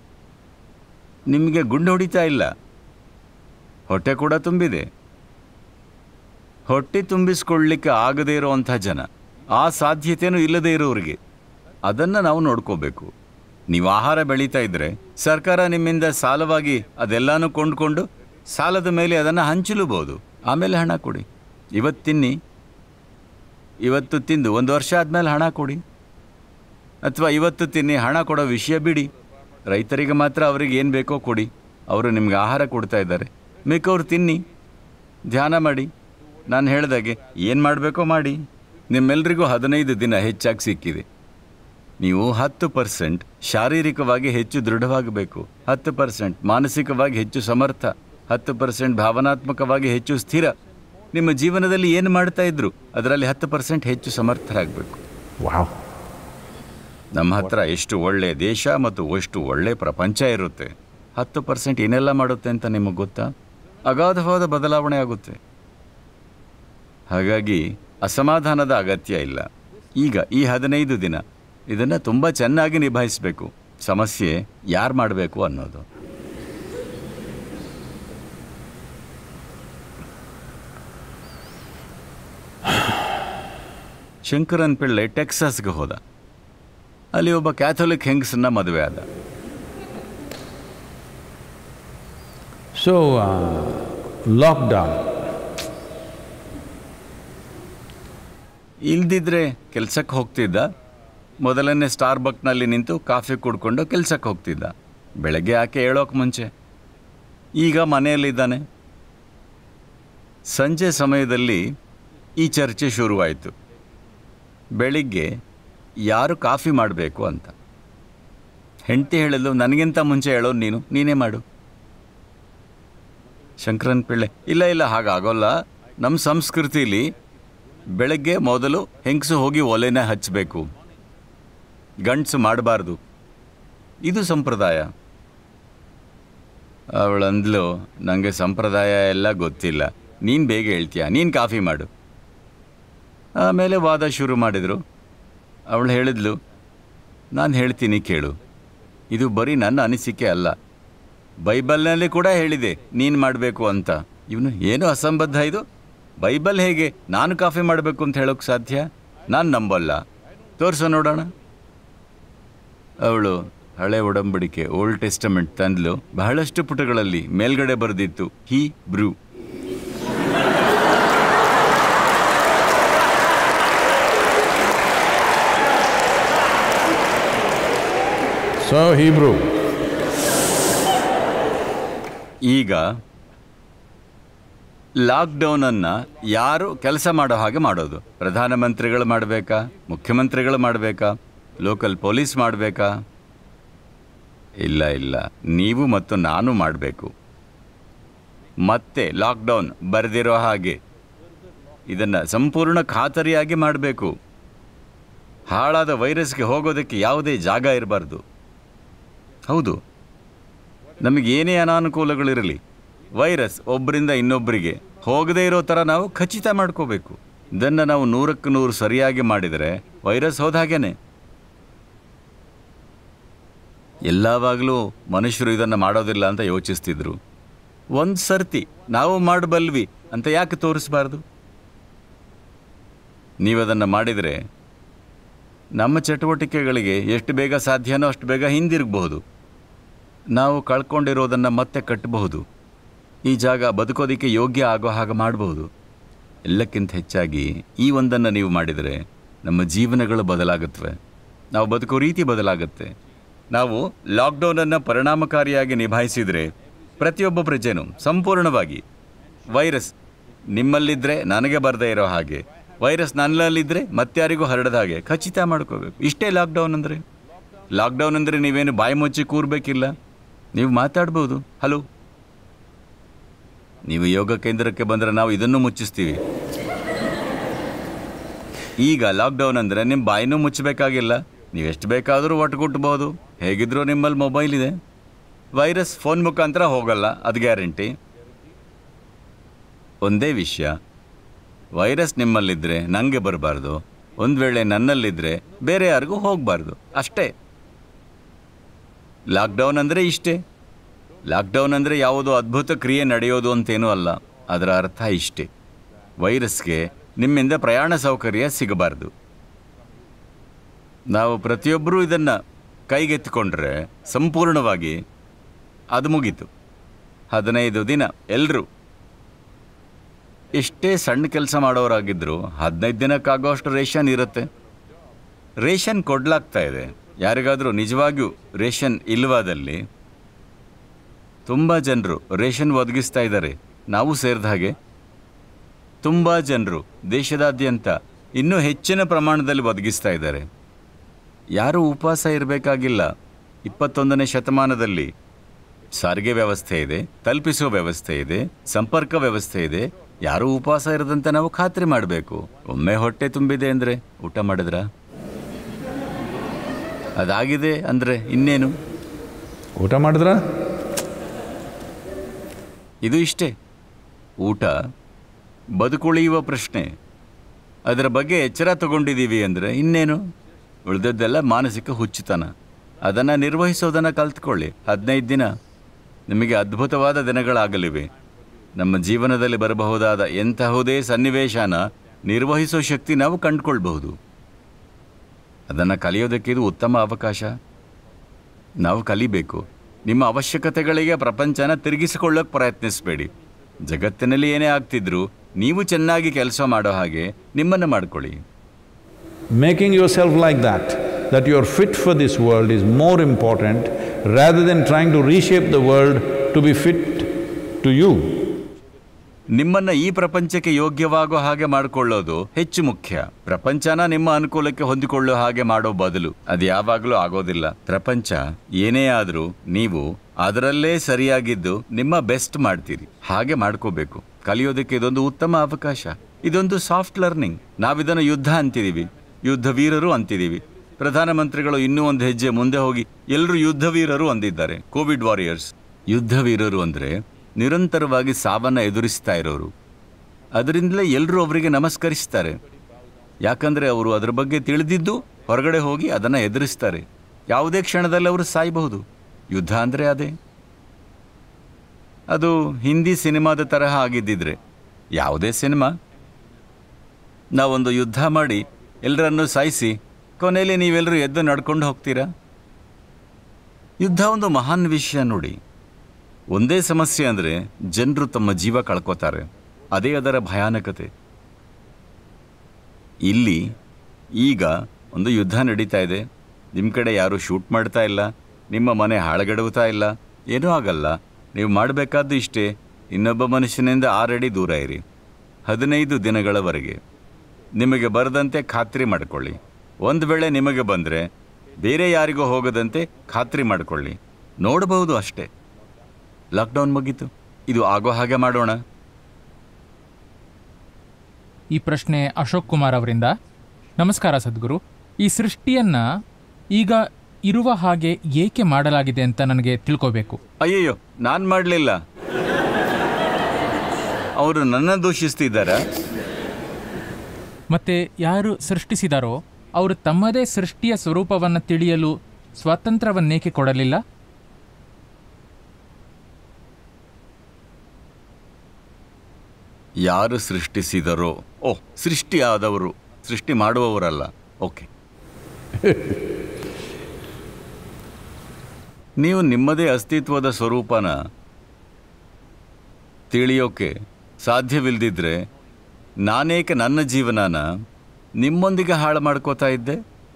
ನಿಮಗೆ ಗುಂಡು ಹೊಡಿತಾ ಇಲ್ಲ. ಹೊಟ್ಟೆ ಕೂಡ ತುಂಬಿದೆ. ಹೊಟ್ಟೆ ತುಂಬಿಸ್ಕೊಳ್ಳಲಿಕ್ಕೆ ಆಗದೇ ಇರೋವಂಥ ಜನ, ಆ ಸಾಧ್ಯತೆಯೂ ಇಲ್ಲದೇ ಇರೋರಿಗೆ, ಅದನ್ನು ನಾವು ನೋಡ್ಕೋಬೇಕು. ನೀವು ಆಹಾರ ಬೆಳೀತಾ ಇದ್ದರೆ ಸರ್ಕಾರ ನಿಮ್ಮಿಂದ ಸಾಲವಾಗಿ ಅದೆಲ್ಲನೂ ಕೊಂಡುಕೊಂಡು ಸಾಲದ ಮೇಲೆ ಅದನ್ನು ಹಂಚಲೂಬಹುದು. ಆಮೇಲೆ ಹಣ ಕೊಡಿ. ಇವತ್ತು ತಿನ್ನಿ, ಇವತ್ತು ತಿಂದು ಒಂದು ವರ್ಷ ಆದಮೇಲೆ ಹಣ ಕೊಡಿ. ಅಥವಾ ಇವತ್ತು ತಿನ್ನಿ, ಹಣ ಕೊಡೋ ವಿಷಯ ಬಿಡಿ. ರೈತರಿಗೆ ಮಾತ್ರ ಅವ್ರಿಗೆ ಏನು ಬೇಕೋ ಕೊಡಿ. ಅವರು ನಿಮ್ಗೆ ಆಹಾರ ಕೊಡ್ತಾ ಇದ್ದಾರೆ, ಮಿಕ್ಕವ್ರು ತಿನ್ನಿ, ಧ್ಯಾನ ಮಾಡಿ. ನಾನು ಹೇಳಿದಾಗೆ ಏನು ಮಾಡಬೇಕೋ ಮಾಡಿ. ನಿಮ್ಮೆಲ್ರಿಗೂ ಹದಿನೈದು ದಿನ ಹೆಚ್ಚಾಗಿ ಸಿಕ್ಕಿದೆ. ನೀವು ಹತ್ತು ಪರ್ಸೆಂಟ್ ಶಾರೀರಿಕವಾಗಿ ಹೆಚ್ಚು ದೃಢವಾಗಬೇಕು, ಹತ್ತು ಪರ್ಸೆಂಟ್ ಮಾನಸಿಕವಾಗಿ ಹೆಚ್ಚು ಸಮರ್ಥ, ಹತ್ತು ಪರ್ಸೆಂಟ್ ಭಾವನಾತ್ಮಕವಾಗಿ ಹೆಚ್ಚು ಸ್ಥಿರ. ನಿಮ್ಮ ಜೀವನದಲ್ಲಿ ಏನು ಮಾಡ್ತಾ ಇದ್ರು ಅದರಲ್ಲಿ ಹತ್ತು ಪರ್ಸೆಂಟ್ ಹೆಚ್ಚು ಸಮರ್ಥರಾಗಬೇಕು. ವಾವ್! ನಮ್ಮ ಹತ್ರ ಎಷ್ಟು ಒಳ್ಳೆಯ ದೇಶ ಮತ್ತು ಎಷ್ಟು ಒಳ್ಳೆಯ ಪ್ರಪಂಚ ಇರುತ್ತೆ. ಹತ್ತು ಪರ್ಸೆಂಟ್ ಏನೆಲ್ಲ ಮಾಡುತ್ತೆ ಅಂತ ನಿಮಗೆ ಗೊತ್ತಾ? ಅಗಾಧವಾದ ಬದಲಾವಣೆ ಆಗುತ್ತೆ. ಹಾಗಾಗಿ ಅಸಮಾಧಾನದ ಅಗತ್ಯ ಇಲ್ಲ. ಈಗ ಈ ಹದಿನೈದು ದಿನ ಇದನ್ನು ತುಂಬ ಚೆನ್ನಾಗಿ ನಿಭಾಯಿಸಬೇಕು. ಸಮಸ್ಯೆ ಯಾರು ಮಾಡಬೇಕು ಅನ್ನೋದು. ಶಂಕರನ್ ಪಿಳ್ಳೆ ಟೆಕ್ಸಾಸ್ಗೆ ಹೋದ. ಅಲ್ಲಿ ಒಬ್ಬ ಕ್ಯಾಥೋಲಿಕ್ ಹೆಂಗಸನ್ನ ಮದುವೆ ಆದ. ಸೊ ಲಾಕ್ಡೌನ್ ಇಲ್ದಿದ್ರೆ ಕೆಲಸಕ್ಕೆ ಹೋಗ್ತಿದ್ದ. ಮೊದಲನೇ ಸ್ಟಾರ್ ಬಕ್ನಲ್ಲಿ ನಿಂತು ಕಾಫಿ ಕುಡ್ಕೊಂಡು ಕೆಲಸಕ್ಕೆ ಹೋಗ್ತಿದ್ದ, ಬೆಳಗ್ಗೆ ಆಕೆ ಹೇಳೋಕೆ ಮುಂಚೆ. ಈಗ ಮನೆಯಲ್ಲಿದ್ದಾನೆ. ಸಂಜೆ ಸಮಯದಲ್ಲಿ ಈ ಚರ್ಚೆ ಶುರುವಾಯಿತು. ಬೆಳಿಗ್ಗೆ ಯಾರು ಕಾಫಿ ಮಾಡಬೇಕು ಅಂತ. ಹೆಂಡತಿ ಹೇಳಲು, ನನಗಿಂತ ಮುಂಚೆ ಹೇಳೋದು ನೀನು, ನೀನೇ ಮಾಡು. ಶಂಕರನ್ ಪಿಳ್ಳೆ, ಇಲ್ಲ ಇಲ್ಲ ಹಾಗಾಗೋಲ್ಲ. ನಮ್ಮ ಸಂಸ್ಕೃತಿಲಿ ಬೆಳಗ್ಗೆ ಮೊದಲು ಹೆಂಗಸು ಹೋಗಿ ಒಲೆನೇ ಹಚ್ಚಬೇಕು, ಗಂಡಸು ಮಾಡಬಾರ್ದು. ಇದು ಸಂಪ್ರದಾಯ. ಅವಳಂದ್ಲು, ನನಗೆ ಸಂಪ್ರದಾಯ ಎಲ್ಲ ಗೊತ್ತಿಲ್ಲ, ನೀನು ಬೇಗ ಹೇಳ್ತೀಯ, ನೀನು ಕಾಫಿ ಮಾಡು. ಆಮೇಲೆ ವಾದ ಶುರು ಮಾಡಿದರು. ಅವಳು ಹೇಳಿದ್ಲು, ನಾನು ಹೇಳ್ತೀನಿ ಕೇಳು, ಇದು ಬರೀ ನನ್ನ ಅನಿಸಿಕೆ ಅಲ್ಲ, ಬೈಬಲ್ನಲ್ಲಿ ಕೂಡ ಹೇಳಿದೆ ನೀನು ಮಾಡಬೇಕು ಅಂತ. ಇವನು ಏನು ಅಸಂಬದ್ಧ ಇದು, ಬೈಬಲ್ ಹೇಗೆ ನಾನು ಕಾಫಿ ಮಾಡಬೇಕು ಅಂತ ಹೇಳೋಕ್ಕೆ ಸಾಧ್ಯ? ನಾನು ನಂಬಲ್ಲ, ತೋರಿಸೋ ನೋಡೋಣ. ಅವಳು ಹಳೆ ಒಡಂಬಡಿಕೆ ಓಲ್ಡ್ ಟೆಸ್ಟಮೆಂಟ್ ತಂದ್ಲು. ಬಹಳಷ್ಟು ಪುಟಗಳಲ್ಲಿ ಮೇಲ್ಗಡೆ ಬರೆದಿತ್ತು ಹೀ ಬ್ರೂ. So Hebrew. ಈಗ ಲಾಕ್ಡೌನನ್ನು ಯಾರು ಕೆಲಸ ಮಾಡೋ ಹಾಗೆ ಮಾಡೋದು? ಪ್ರಧಾನಮಂತ್ರಿಗಳು ಮಾಡಬೇಕಾ? ಮುಖ್ಯಮಂತ್ರಿಗಳು ಮಾಡಬೇಕಾ? ಲೋಕಲ್ ಪೊಲೀಸ್ ಮಾಡಬೇಕಾ? ಇಲ್ಲ ಇಲ್ಲ, ನೀವು ಮತ್ತು ನಾನು ಮಾಡಬೇಕು. ಮತ್ತೆ ಲಾಕ್ಡೌನ್ ಬರೆದಿರೋ ಹಾಗೆ ಇದನ್ನು ಸಂಪೂರ್ಣ ಖಾತರಿಯಾಗಿ ಮಾಡಬೇಕು. ಹಾಳಾದ ವೈರಸ್ಗೆ ಹೋಗೋದಕ್ಕೆ ಯಾವುದೇ ಜಾಗ ಇರಬಾರ್ದು. ಹೌದು, ನಮಗೇನೇ ಅನಾನುಕೂಲಗಳಿರಲಿ, ವೈರಸ್ ಒಬ್ಬರಿಂದ ಇನ್ನೊಬ್ಬರಿಗೆ ಹೋಗದೇ ಇರೋ ಥರ ನಾವು ಖಚಿತ ಮಾಡ್ಕೋಬೇಕು. ಇದನ್ನು ನಾವು ನೂರಕ್ಕೆ ನೂರು ಸರಿಯಾಗಿ ಮಾಡಿದರೆ ವೈರಸ್ ಹೋದ ಹಾಗೇನೆ. ಎಲ್ಲವಾಗಲೂ ಮನುಷ್ಯರು ಇದನ್ನು ಮಾಡೋದಿಲ್ಲ ಅಂತ ಯೋಚಿಸ್ತಿದ್ರು. ಒಂದು ಸರ್ತಿ ನಾವು ಮಾಡಬಲ್ವಿ ಅಂತ ಯಾಕೆ ತೋರಿಸ್ಬಾರ್ದು? ನೀವದನ್ನು ಮಾಡಿದರೆ ನಮ್ಮ ಚಟುವಟಿಕೆಗಳಿಗೆ ಎಷ್ಟು ಬೇಗ ಸಾಧ್ಯನೋ ಅಷ್ಟು ಬೇಗ ಹಿಂದಿರುಗಬಹುದು. ನಾವು ಕಳ್ಕೊಂಡಿರೋದನ್ನು ಮತ್ತೆ ಕಟ್ಟಬಹುದು. ಈ ಜಾಗ ಬದುಕೋದಕ್ಕೆ ಯೋಗ್ಯ ಆಗೋ ಹಾಗೆ ಮಾಡಬಹುದು. ಎಲ್ಲಕ್ಕಿಂತ ಹೆಚ್ಚಾಗಿ ಈ ಒಂದನ್ನು ನೀವು ಮಾಡಿದರೆ ನಮ್ಮ ಜೀವನಗಳು ಬದಲಾಗುತ್ತವೆ, ನಾವು ಬದುಕೋ ರೀತಿ ಬದಲಾಗುತ್ತೆ. ನಾವು ಲಾಕ್ಡೌನನ್ನು ಪರಿಣಾಮಕಾರಿಯಾಗಿ ನಿಭಾಯಿಸಿದರೆ ಪ್ರತಿಯೊಬ್ಬ ಪ್ರಜೆನೂ ಸಂಪೂರ್ಣವಾಗಿ ವೈರಸ್ ನಿಮ್ಮಲ್ಲಿದ್ದರೆ ನನಗೆ ಬರದೇ ಇರೋ ಹಾಗೆ, ವೈರಸ್ ನನ್ನಲ್ಲಿದ್ದರೆ ಮತ್ತಾರಿಗೂ ಹರಡದ ಹಾಗೆ ಖಚಿತ ಮಾಡ್ಕೋಬೇಕು. ಇಷ್ಟೇ ಲಾಕ್ಡೌನ್ ಅಂದರೆ. ಲಾಕ್ಡೌನ್ ಅಂದರೆ ನೀವೇನು ಬಾಯಿ ಮುಚ್ಚಿ ಕೂರಬೇಕಿಲ್ಲ, ನೀವು ಮಾತಾಡ್ಬೋದು. ಹಲೋ, ನೀವು ಯೋಗ ಕೇಂದ್ರಕ್ಕೆ ಬಂದರೆ ನಾವು ಇದನ್ನು ಮುಚ್ಚಿಸ್ತೀವಿ. ಈಗ ಲಾಕ್ಡೌನ್ ಅಂದರೆ ನಿಮ್ಮ ಬಾಯಿನೂ ಮುಚ್ಚಬೇಕಾಗಿಲ್ಲ, ನೀವೆಷ್ಟು ಬೇಕಾದರೂ ಒಟ್ಟುಗುಟ್ಬೋದು. ಹೇಗಿದ್ರೂ ನಿಮ್ಮಲ್ಲಿ ಮೊಬೈಲ್ ಇದೆ, ವೈರಸ್ ಫೋನ್ ಮುಖಾಂತರ ಹೋಗಲ್ಲ, ಅದು ಗ್ಯಾರಂಟಿ. ಒಂದೇ ವಿಷಯ, ವೈರಸ್ ನಿಮ್ಮಲ್ಲಿದ್ದರೆ ನನಗೆ ಬರಬಾರ್ದು, ಒಂದು ವೇಳೆ ನನ್ನಲ್ಲಿದ್ದರೆ ಬೇರೆ ಯಾರಿಗೂ ಹೋಗಬಾರ್ದು, ಅಷ್ಟೇ. ಲಾಕ್ಡೌನ್ ಅಂದರೆ ಇಷ್ಟೇ. ಲಾಕ್ಡೌನ್ ಅಂದರೆ ಯಾವುದೋ ಅದ್ಭುತ ಕ್ರಿಯೆ ನಡೆಯೋದು ಅಂತೇನೂ ಅಲ್ಲ. ಅದರ ಅರ್ಥ ಇಷ್ಟೇ, ವೈರಸ್ಗೆ ನಿಮ್ಮಿಂದ ಪ್ರಯಾಣ ಸೌಕರ್ಯ ಸಿಗಬಾರ್ದು. ನಾವು ಪ್ರತಿಯೊಬ್ಬರೂ ಇದನ್ನು ಕೈಗೆತ್ತಿಕೊಂಡ್ರೆ ಸಂಪೂರ್ಣವಾಗಿ ಅದು ಮುಗೀತು. ಹದಿನೈದು ದಿನ ಎಲ್ಲರೂ ಎಷ್ಟೇ ಸಣ್ಣ ಕೆಲಸ ಮಾಡೋರಾಗಿದ್ದರೂ ಹದಿನೈದು ದಿನಕ್ಕಾಗೋ ಅಷ್ಟು ರೇಷನ್ ಇರುತ್ತೆ. ರೇಷನ್ ಕೊಡಲಾಗ್ತಾ ಇದೆ. ಯಾರಿಗಾದರೂ ನಿಜವಾಗಿಯೂ ರೇಷನ್ ಇಲ್ಲವಾದಲ್ಲಿ ತುಂಬ ಜನರು ರೇಷನ್ ಒದಗಿಸ್ತಾ ಇದ್ದಾರೆ, ನಾವು ಸೇರಿದ ಹಾಗೆ. ತುಂಬ ಜನರು ದೇಶದಾದ್ಯಂತ ಇನ್ನೂ ಹೆಚ್ಚಿನ ಪ್ರಮಾಣದಲ್ಲಿ ಒದಗಿಸ್ತಾ ಇದ್ದಾರೆ. ಯಾರೂ ಉಪವಾಸ ಇರಬೇಕಾಗಿಲ್ಲ. ಇಪ್ಪತ್ತೊಂದನೇ ಶತಮಾನದಲ್ಲಿ ಸಾರಿಗೆ ವ್ಯವಸ್ಥೆ ಇದೆ, ತಲುಪಿಸುವ ವ್ಯವಸ್ಥೆ ಇದೆ, ಸಂಪರ್ಕ ವ್ಯವಸ್ಥೆ ಇದೆ. ಯಾರೂ ಉಪವಾಸ ಇರದಂತೆ ನಾವು ಖಾತ್ರಿ ಮಾಡಬೇಕು. ಒಮ್ಮೆ ಹೊಟ್ಟೆ ತುಂಬಿದೆ ಅಂದರೆ ಊಟ ಮಾಡಿದ್ರ, ಅದಾಗಿದೆ ಅಂದರೆ ಇನ್ನೇನು ಊಟ ಮಾಡಿದ್ರ. ಇದು ಇಷ್ಟೇ. ಊಟ ಬದುಕುಳಿಯುವ ಪ್ರಶ್ನೆ. ಅದರ ಬಗ್ಗೆ ಎಚ್ಚರ ತಗೊಂಡಿದ್ದೀವಿ ಅಂದರೆ ಇನ್ನೇನು. ಉಳಿದದ್ದೆಲ್ಲ ಮಾನಸಿಕ ಹುಚ್ಚುತನ. ಅದನ್ನು ನಿರ್ವಹಿಸೋದನ್ನು ಕಲ್ತ್ಕೊಳ್ಳಿ. ಹದಿನೈದು ದಿನ ನಿಮಗೆ ಅದ್ಭುತವಾದ ದಿನಗಳಾಗಲಿವೆ. ನಮ್ಮ ಜೀವನದಲ್ಲಿ ಬರಬಹುದಾದ ಎಂತಹುದೇ ಸನ್ನಿವೇಶನ ನಿರ್ವಹಿಸೋ ಶಕ್ತಿ ನಾವು ಕಂಡುಕೊಳ್ಬಹುದು. ಅದನ್ನು ಕಲಿಯೋದಕ್ಕೆ ಇದು ಉತ್ತಮ ಅವಕಾಶ. ನಾವು ಕಲಿಬೇಕು. ನಿಮ್ಮ ಅವಶ್ಯಕತೆಗಳಿಗೆ ಪ್ರಪಂಚನ ತಿರುಗಿಸಿಕೊಳ್ಳೋಕೆ ಪ್ರಯತ್ನಿಸಬೇಡಿ. ಜಗತ್ತಿನಲ್ಲಿ ಏನೇ ಆಗ್ತಿದ್ರು ನೀವು ಚೆನ್ನಾಗಿ ಕೆಲಸ ಮಾಡೋ ಹಾಗೆ ನಿಮ್ಮನ್ನು ಮಾಡ್ಕೊಳ್ಳಿ. Making yourself like that, that you are fit for this world is more important rather than trying to reshape the world to be fit to you. ನಿಮ್ಮನ್ನು ಈ ಪ್ರಪಂಚಕ್ಕೆ ಯೋಗ್ಯವಾಗೋ ಹಾಗೆ ಮಾಡಿಕೊಳ್ಳೋದು ಹೆಚ್ಚು ಮುಖ್ಯ. ಪ್ರಪಂಚನ ನಿಮ್ಮ ಅನುಕೂಲಕ್ಕೆ ಹೊಂದಿಕೊಳ್ಳೋ ಹಾಗೆ ಮಾಡೋ ಬದಲು ಅದು ಯಾವಾಗಲೂ ಆಗೋದಿಲ್ಲ. ಪ್ರಪಂಚ ಏನೇ ಆದರೂ ನೀವು ಅದರಲ್ಲೇ ಸರಿಯಾಗಿದ್ದು ನಿಮ್ಮ ಬೆಸ್ಟ್ ಮಾಡ್ತೀರಿ. ಹಾಗೆ ಮಾಡ್ಕೋಬೇಕು. ಕಲಿಯೋದಕ್ಕೆ ಇದೊಂದು ಉತ್ತಮ ಅವಕಾಶ. ಇದೊಂದು ಸಾಫ್ಟ್ ಲರ್ನಿಂಗ್. ನಾವಿದನ್ನು ಯುದ್ಧ ಅಂತಿದ್ದೀವಿ, ಯುದ್ಧ ವೀರರು ಅಂತಿದ್ದೀವಿ. ಪ್ರಧಾನಮಂತ್ರಿಗಳು ಇನ್ನೂ ಒಂದು ಹೆಜ್ಜೆ ಮುಂದೆ ಹೋಗಿ ಎಲ್ಲರೂ ಯುದ್ಧ ವೀರರು ಅಂದಿದ್ದಾರೆ. Covid warriors. ಯುದ್ಧ ವೀರರು ಅಂದರೆ ನಿರಂತರವಾಗಿ ಸಾವನ್ನು ಎದುರಿಸ್ತಾ ಇರೋರು. ಅದರಿಂದಲೇ ಎಲ್ಲರೂ ಅವರಿಗೆ ನಮಸ್ಕರಿಸ್ತಾರೆ. ಯಾಕಂದರೆ ಅವರು ಅದರ ಬಗ್ಗೆ ತಿಳಿದಿದ್ದು ಹೊರಗಡೆ ಹೋಗಿ ಅದನ್ನು ಎದುರಿಸ್ತಾರೆ. ಯಾವುದೇ ಕ್ಷಣದಲ್ಲಿ ಅವರು ಸಾಯಬಹುದು. ಯುದ್ಧ ಅಂದರೆ ಅದೇ. ಅದು ಹಿಂದಿ ಸಿನಿಮಾದ ತರಹ ಆಗಿದ್ದಿದ್ರೆ ಯಾವುದೇ ಸಿನಿಮಾ, ನಾವೊಂದು ಯುದ್ಧ ಮಾಡಿ ಎಲ್ಲರನ್ನೂ ಸಾಯಿಸಿ ಕೊನೆಯಲ್ಲಿ ನೀವೆಲ್ಲರೂ ಎದ್ದು ನಡ್ಕೊಂಡು ಹೋಗ್ತೀರಾ? ಯುದ್ಧ ಒಂದು ಮಹಾನ್ ವಿಷಯ ನೋಡಿ. ಒಂದೇ ಸಮಸ್ಯೆ ಅಂದರೆ ಜನರು ತಮ್ಮ ಜೀವ ಕಳ್ಕೋತಾರೆ. ಅದೇ ಅದರ ಭಯಾನಕತೆ. ಇಲ್ಲಿ ಈಗ ಒಂದು ಯುದ್ಧ ನಡೀತಾ ಇದೆ. ನಿಮ್ಮ ಕಡೆ ಯಾರೂ ಶೂಟ್ ಮಾಡ್ತಾ ಇಲ್ಲ, ನಿಮ್ಮ ಮನೆ ಹಾಳಗೆಡುತ್ತಾ ಇಲ್ಲ, ಏನೂ ಆಗಲ್ಲ. ನೀವು ಮಾಡಬೇಕಾದ್ದು ಇಷ್ಟೇ, ಇನ್ನೊಬ್ಬ ಮನುಷ್ಯನಿಂದ ಆರಡಿ ದೂರ ಇರಿ ಹದಿನೈದು ದಿನಗಳವರೆಗೆ. ನಿಮಗೆ ಬರದಂತೆ ಖಾತ್ರಿ ಮಾಡಿಕೊಳ್ಳಿ. ಒಂದು ವೇಳೆ ನಿಮಗೆ ಬಂದರೆ ಬೇರೆ ಯಾರಿಗೂ ಹೋಗದಂತೆ ಖಾತ್ರಿ ಮಾಡಿಕೊಳ್ಳಿ. ನೋಡಬಹುದು ಅಷ್ಟೇ. ಲಾಕ್ಡೌನ್ ಮುಗೀತು. ಇದು ಆಗೋ ಹಾಗೆ ಮಾಡೋಣ. ಈ ಪ್ರಶ್ನೆ ಅಶೋಕ್ ಕುಮಾರ್ ಅವರಿಂದ. ನಮಸ್ಕಾರ ಸದ್ಗುರು. ಈ ಸೃಷ್ಟಿಯನ್ನ ಈಗ ಇರುವ ಹಾಗೆ ಏಕೆ ಮಾಡಲಾಗಿದೆ ಅಂತ ನನಗೆ ತಿಳ್ಕೋಬೇಕು. ಅಯ್ಯಯ್ಯೋ, ನಾನು ಮಾಡಲಿಲ್ಲ. ಅವರು ನನ್ನ ದೂಷಿಸ್ತಿದ್ದಾರಾ? ಮತ್ತೆ ಯಾರು ಸೃಷ್ಟಿಸಿದಾರೋ ಅವರು ತಮ್ಮದೇ ಸೃಷ್ಟಿಯ ಸ್ವರೂಪವನ್ನು ತಿಳಿಯಲು ಸ್ವಾತಂತ್ರ್ಯವನ್ನೇಕೆ ಕೊಡಲಿಲ್ಲ? ಯಾರು ಸೃಷ್ಟಿಸಿದರೋ? ಓ, ಸೃಷ್ಟಿಯಾದವರು, ಸೃಷ್ಟಿ ಮಾಡುವವರಲ್ಲ. ಓಕೆ. ನೀವು ನಿಮ್ಮದೇ ಅಸ್ತಿತ್ವದ ಸ್ವರೂಪನ ತಿಳಿಯೋಕೆ ಸಾಧ್ಯವಿಲ್ಲದಿದ್ದರೆ ನಾನೇಕೆ ನನ್ನ ಜೀವನನ ನಿಮ್ಮೊಂದಿಗೆ ಹಾಳು ಮಾಡ್ಕೋತಾ ಇದ್ದೆ?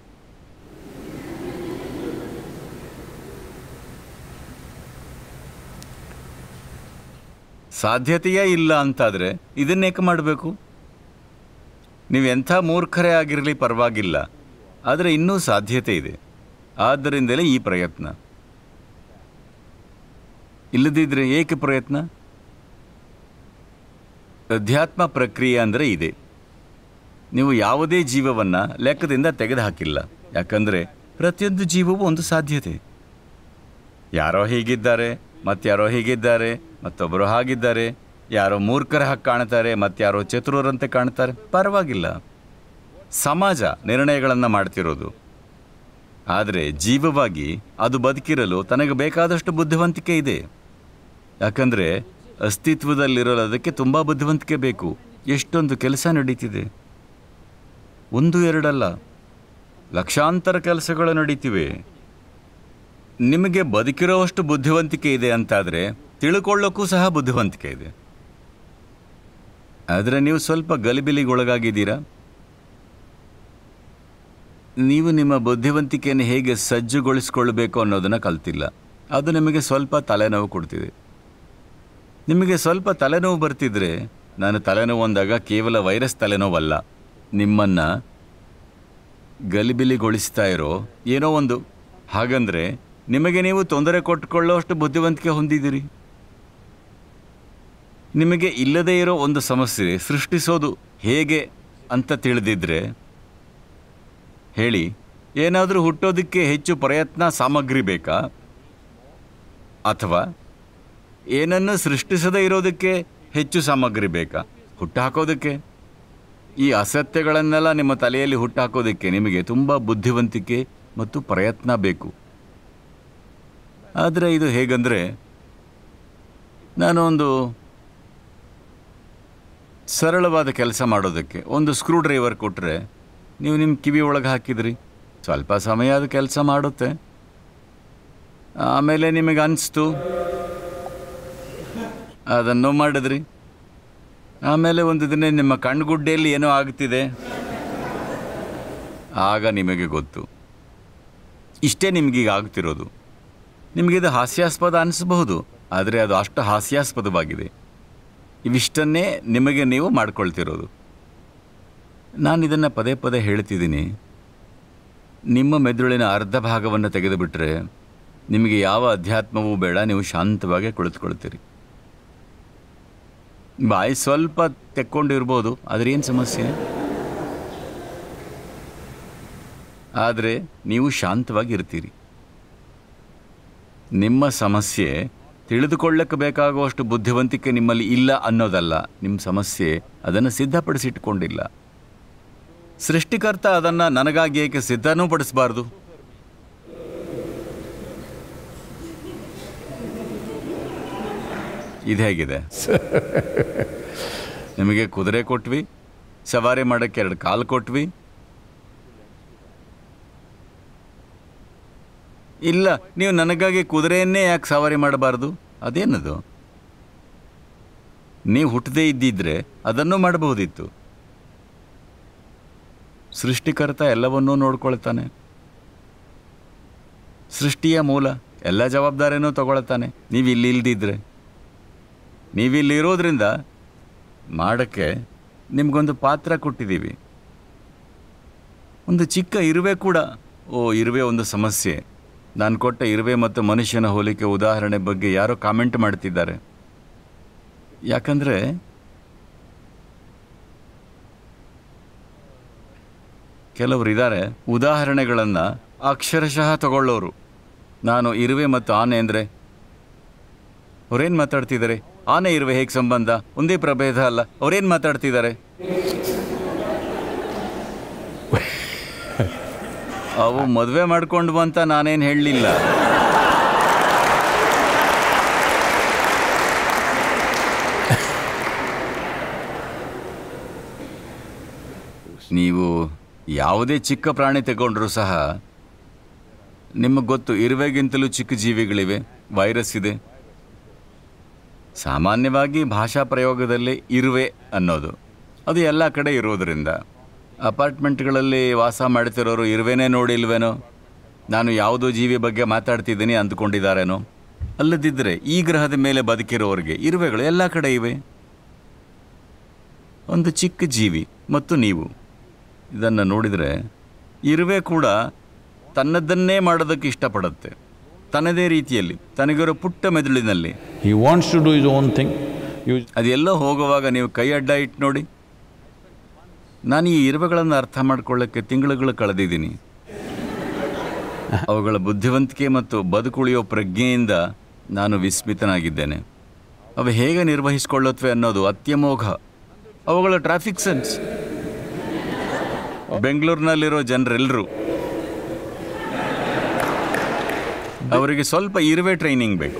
ಸಾಧ್ಯತೆಯೇ ಇಲ್ಲ ಅಂತಾದರೆ ಇದನ್ನೇಕೆ ಮಾಡಬೇಕು? ನೀವೆಂಥ ಮೂರ್ಖರೇ ಆಗಿರಲಿ ಪರವಾಗಿಲ್ಲ, ಆದರೆ ಇನ್ನೂ ಸಾಧ್ಯತೆ ಇದೆ. ಆದ್ದರಿಂದಲೇ ಈ ಪ್ರಯತ್ನ. ಇಲ್ಲದಿದ್ದರೆ ಏಕೆ ಪ್ರಯತ್ನ? ಅಧ್ಯಾತ್ಮ ಪ್ರಕ್ರಿಯೆ ಅಂದರೆ ಇದೆ. ನೀವು ಯಾವುದೇ ಜೀವವನ್ನು ಲೆಕ್ಕದಿಂದ ತೆಗೆದುಹಾಕಿಲ್ಲ. ಯಾಕಂದರೆ ಪ್ರತಿಯೊಂದು ಜೀವವೂ ಒಂದು ಸಾಧ್ಯತೆ. ಯಾರೋ ಹೀಗಿದ್ದಾರೆ, ಮತ್ತಾರೋ ಹೀಗಿದ್ದಾರೆ, ಮತ್ತೊಬ್ಬರು ಹಾಗಿದ್ದಾರೆ. ಯಾರೋ ಮೂರ್ಖರ ಹಾಗೆ ಕಾಣ್ತಾರೆ, ಮತ್ತಾರೋ ಚತುರರಂತೆ ಕಾಣ್ತಾರೆ. ಪರವಾಗಿಲ್ಲ, ಸಮಾಜ ನಿರ್ಣಯಗಳನ್ನು ಮಾಡ್ತಿರೋದು. ಆದರೆ ಜೀವವಾಗಿ ಅದು ಬದುಕಿರಲು ತನಗೆ ಬೇಕಾದಷ್ಟು ಬುದ್ಧಿವಂತಿಕೆ ಇದೆ. ಯಾಕಂದರೆ ಅಸ್ತಿತ್ವದಲ್ಲಿರಲು ಅದಕ್ಕೆ ತುಂಬ ಬುದ್ಧಿವಂತಿಕೆ ಬೇಕು. ಎಷ್ಟೊಂದು ಕೆಲಸ ನಡೀತಿದೆ. ಒಂದು ಎರಡಲ್ಲ, ಲಕ್ಷಾಂತರ ಕೆಲಸಗಳು ನಡೀತಿವೆ. ನಿಮಗೆ ಬದುಕಿರೋವಷ್ಟು ಬುದ್ಧಿವಂತಿಕೆ ಇದೆ ಅಂತಾದರೆ ತಿಳ್ಕೊಳ್ಳೋಕ್ಕೂ ಸಹ ಬುದ್ಧಿವಂತಿಕೆ ಇದೆ. ಆದರೆ ನೀವು ಸ್ವಲ್ಪ ಗಲಿಬಿಲಿಗೊಳಗಾಗಿದ್ದೀರಾ. ನೀವು ನಿಮ್ಮ ಬುದ್ಧಿವಂತಿಕೆಯನ್ನು ಹೇಗೆ ಸಜ್ಜುಗೊಳಿಸ್ಕೊಳ್ಬೇಕು ಅನ್ನೋದನ್ನು ಕಲ್ತಿಲ್ಲ. ಅದು ನಿಮಗೆ ಸ್ವಲ್ಪ ತಲೆನೋವು ಕೊಡ್ತಿದೆ. ನಿಮಗೆ ಸ್ವಲ್ಪ ತಲೆನೋವು ಬರ್ತಿದ್ರೆ, ನಾನು ತಲೆನೋವು ಅಂದಾಗ ಕೇವಲ ವೈರಸ್ ತಲೆನೋವಲ್ಲ, ನಿಮ್ಮನ್ನು ಗಲಿಬಿಲಿಗೊಳಿಸ್ತಾ ಇರೋ ಏನೋ ಒಂದು. ಹಾಗಂದರೆ ನಿಮಗೆ ನೀವು ತೊಂದರೆ ಕೊಟ್ಟುಕೊಳ್ಳೋಷ್ಟು ಬುದ್ಧಿವಂತಿಕೆ ಹೊಂದಿದ್ದೀರಿ. ನಿಮಗೆ ಇಲ್ಲದೇ ಇರೋ ಒಂದು ಸಮಸ್ಯೆ ಸೃಷ್ಟಿಸೋದು ಹೇಗೆ ಅಂತ ತಿಳಿದಿದ್ರೆ ಹೇಳಿ, ಏನಾದರೂ ಹುಟ್ಟೋದಕ್ಕೆ ಹೆಚ್ಚು ಪ್ರಯತ್ನ ಸಾಮಗ್ರಿ ಬೇಕಾ, ಅಥವಾ ಏನನ್ನು ಸೃಷ್ಟಿಸದೇ ಇರೋದಕ್ಕೆ ಹೆಚ್ಚು ಸಾಮಗ್ರಿ ಬೇಕಾ ಹುಟ್ಟಾಕೋದಕ್ಕೆ? ಈ ಅಸತ್ಯಗಳನ್ನೆಲ್ಲ ನಿಮ್ಮ ತಲೆಯಲ್ಲಿ ಹುಟ್ಟಾಕೋದಕ್ಕೆ ನಿಮಗೆ ತುಂಬ ಬುದ್ಧಿವಂತಿಕೆ ಮತ್ತು ಪ್ರಯತ್ನ ಬೇಕು. ಆದರೆ ಇದು ಹೇಗಂದರೆ, ನಾನು ಒಂದು ಸರಳವಾದ ಕೆಲಸ ಮಾಡೋದಕ್ಕೆ ಒಂದು ಸ್ಕ್ರೂ ಡ್ರೈವರ್ ಕೊಟ್ಟರೆ ನೀವು ನಿಮ್ಮ ಕಿವಿ ಒಳಗೆ ಹಾಕಿದ್ರಿ, ಸ್ವಲ್ಪ ಸಮಯ ಅದು ಕೆಲಸ ಮಾಡುತ್ತೆ. ಆಮೇಲೆ ನಿಮಗೆ ಅನಿಸ್ತು, ಅದನ್ನು ಮಾಡಿದ್ರಿ. ಆಮೇಲೆ ಒಂದು ದಿನ ನಿಮ್ಮ ಕಣ್ಣುಗುಡ್ಡೆಯಲ್ಲಿ ಏನೋ ಆಗ್ತಿದೆ, ಆಗ ನಿಮಗೆ ಗೊತ್ತು. ಇಷ್ಟೇ ನಿಮಗೀಗ ಆಗ್ತಿರೋದು. ನಿಮಗಿದು ಹಾಸ್ಯಾಸ್ಪದ ಅನಿಸಬಹುದು, ಆದರೆ ಅದು ಅಷ್ಟು ಹಾಸ್ಯಾಸ್ಪದವಾಗಿದೆ. ಇವಿಷ್ಟನ್ನೇ ನಿಮಗೆ ನೀವು ಮಾಡ್ಕೊಳ್ತಿರೋದು. ನಾನು ಇದನ್ನು ಪದೇ ಪದೇ ಹೇಳ್ತಿದ್ದೀನಿ. ನಿಮ್ಮ ಮೆದುಳಿನ ಅರ್ಧ ಭಾಗವನ್ನು ತೆಗೆದುಬಿಟ್ರೆ ನಿಮಗೆ ಯಾವ ಅಧ್ಯಾತ್ಮವೂ ಬೇಡ, ನೀವು ಶಾಂತವಾಗಿ ಕುಳಿತುಕೊಳ್ತೀರಿ. ಬಾಯಿ ಸ್ವಲ್ಪ ತೆಕ್ಕೊಂಡಿರ್ಬೋದು, ಆದರೆ ಏನು ಸಮಸ್ಯೆ? ಆದರೆ ನೀವು ಶಾಂತವಾಗಿ ಇರ್ತೀರಿ. ನಿಮ್ಮ ಸಮಸ್ಯೆ ತಿಳಿದುಕೊಳ್ಳಕ್ಕೆ ಬೇಕಾಗುವಷ್ಟು ಬುದ್ಧಿವಂತಿಕೆ ನಿಮ್ಮಲ್ಲಿ ಇಲ್ಲ ಅನ್ನೋದಲ್ಲ, ನಿಮ್ಮ ಸಮಸ್ಯೆ ಅದನ್ನು ಸಿದ್ಧಪಡಿಸಿಟ್ಕೊಂಡಿಲ್ಲ. ಸೃಷ್ಟಿಕರ್ತ ಅದನ್ನು ನನಗಾಗಿ ಏಕೆ ಸಿದ್ಧನೂ ಪಡಿಸಬಾರ್ದು? ಇದು ಹೇಗಿದೆ? ನಿಮಗೆ ಕುದುರೆ ಕೊಟ್ವಿ, ಸವಾರಿ ಮಾಡೋಕ್ಕೆ ಎರಡು ಕಾಲು ಕೊಟ್ವಿ. ಇಲ್ಲ, ನೀವು ನನಗಾಗಿ ಕುದುರೆಯನ್ನೇ ಯಾಕೆ ಸವಾರಿ ಮಾಡಬಾರ್ದು? ಅದೇನದು? ನೀವು ಹುಟ್ಟದೇ ಇದ್ದಿದ್ರೆ ಅದನ್ನು ಮಾಡಬಹುದಿತ್ತು. ಸೃಷ್ಟಿಕರ್ತ ಎಲ್ಲವನ್ನೂ ನೋಡ್ಕೊಳ್ತಾನೆ. ಸೃಷ್ಟಿಯ ಮೂಲ ಎಲ್ಲ ಜವಾಬ್ದಾರಿನೂ ತಗೊಳ್ತಾನೆ. ನೀವು ಇಲ್ಲಿ ಇಲ್ದಿದ್ರೆ, ನೀವಿಲ್ಲಿರೋದ್ರಿಂದ ಮಾಡೋಕ್ಕೆ ನಿಮಗೊಂದು ಪಾತ್ರ ಕೊಟ್ಟಿದ್ದೀವಿ. ಒಂದು ಚಿಕ್ಕ ಇರುವೆ ಕೂಡ, ಓ ಇರುವೆ ಒಂದು ಸಮಸ್ಯೆ. ನಾನು ಕೊಟ್ಟ ಇರುವೆ ಮತ್ತು ಮನುಷ್ಯನ ಹೋಲಿಕೆ ಉದಾಹರಣೆ ಬಗ್ಗೆ ಯಾರೋ ಕಾಮೆಂಟ್ ಮಾಡ್ತಿದ್ದಾರೆ. ಯಾಕಂದರೆ ಕೆಲವರು ಇದ್ದಾರೆ ಉದಾಹರಣೆಗಳನ್ನು ಅಕ್ಷರಶಃ ತಗೊಳ್ಳೋರು. ನಾನು ಇರುವೆ ಮತ್ತು ಆನೆ ಅಂದರೆ ಅವ್ರೇನು ಮಾತಾಡ್ತಿದ್ದಾರೆ? ಆನೆ ಇರುವೆ ಹೇಗೆ ಸಂಬಂಧ? ಒಂದೇ ಪ್ರಭೇದ ಅಲ್ಲ. ಅವ್ರೇನು ಮಾತಾಡ್ತಿದ್ದಾರೆ? ಅವು ಮದುವೆ ಮಾಡ್ಕೊಂಡ್ವು ಅಂತ ನಾನೇನು ಹೇಳಲಿಲ್ಲ. ನೀವು ಯಾವುದೇ ಚಿಕ್ಕ ಪ್ರಾಣಿ ತಗೊಂಡ್ರೂ ಸಹ ನಿಮಗೆ ಗೊತ್ತು, ಇರುವೆಗಿಂತಲೂ ಚಿಕ್ಕ ಜೀವಿಗಳಿವೆ, ವೈರಸ್ ಇದೆ. ಸಾಮಾನ್ಯವಾಗಿ ಭಾಷಾ ಪ್ರಯೋಗದಲ್ಲಿ ಇರುವೆ ಅನ್ನೋದು ಅದು ಎಲ್ಲ ಕಡೆ ಇರೋದರಿಂದ ಅಪಾರ್ಟ್ಮೆಂಟ್ಗಳಲ್ಲಿ ವಾಸ ಮಾಡ್ತಿರೋರು ಇರುವೆನೇ ನೋಡಿಲ್ವೇನೋ, ನಾನು ಯಾವುದೋ ಜೀವಿ ಬಗ್ಗೆ ಮಾತಾಡ್ತಿದ್ದೀನಿ ಅಂದ್ಕೊಂಡಿದ್ದಾರೇನೋ. ಅಲ್ಲದಿದ್ದರೆ ಈ ಗ್ರಹದ ಮೇಲೆ ಬದುಕಿರೋರಿಗೆ ಇರುವೆಗಳು ಎಲ್ಲ ಕಡೆ ಇವೆ. ಒಂದು ಚಿಕ್ಕ ಜೀವಿ ಮತ್ತು ನೀವು ಇದನ್ನು ನೋಡಿದರೆ ಇರುವೆ ಕೂಡ ತನ್ನದನ್ನೇ ಮಾಡೋದಕ್ಕೆ ಇಷ್ಟಪಡುತ್ತೆ, ತನ್ನದೇ ರೀತಿಯಲ್ಲಿ, ತನಗಿರೋ ಪುಟ್ಟ ಮೆದುಳಿನಲ್ಲಿ. He wants to do his own thing. ಅದೆಲ್ಲೋ ಹೋಗುವಾಗ ನೀವು ಕೈ ಅಡ್ಡ ಇಟ್ಟು ನೋಡಿ. ನಾನು ಈ ಇರುವೆಗಳನ್ನು ಅರ್ಥ ಮಾಡ್ಕೊಳ್ಳೋಕ್ಕೆ ತಿಂಗಳುಗಳು ಕಳೆದಿದ್ದೀನಿ. ಅವುಗಳ ಬುದ್ಧಿವಂತಿಕೆ ಮತ್ತು ಬದುಕುಳಿಯೋ ಪ್ರಜ್ಞೆಯಿಂದ ನಾನು ವಿಸ್ಮಿತನಾಗಿದ್ದೇನೆ. ಅವು ಹೇಗೆ ನಿರ್ವಹಿಸಿಕೊಳ್ಳುತ್ತವೆ ಅನ್ನೋದು ಅತ್ಯಮೋಘ. ಅವುಗಳ ಟ್ರಾಫಿಕ್ ಸೆನ್ಸ್. ಬೆಂಗಳೂರಿನಲ್ಲಿರೋ ಜನರೆಲ್ಲರೂ ಅವರಿಗೆ ಸ್ವಲ್ಪ ಇರುವೆ ಟ್ರೈನಿಂಗ್ ಬೇಕು.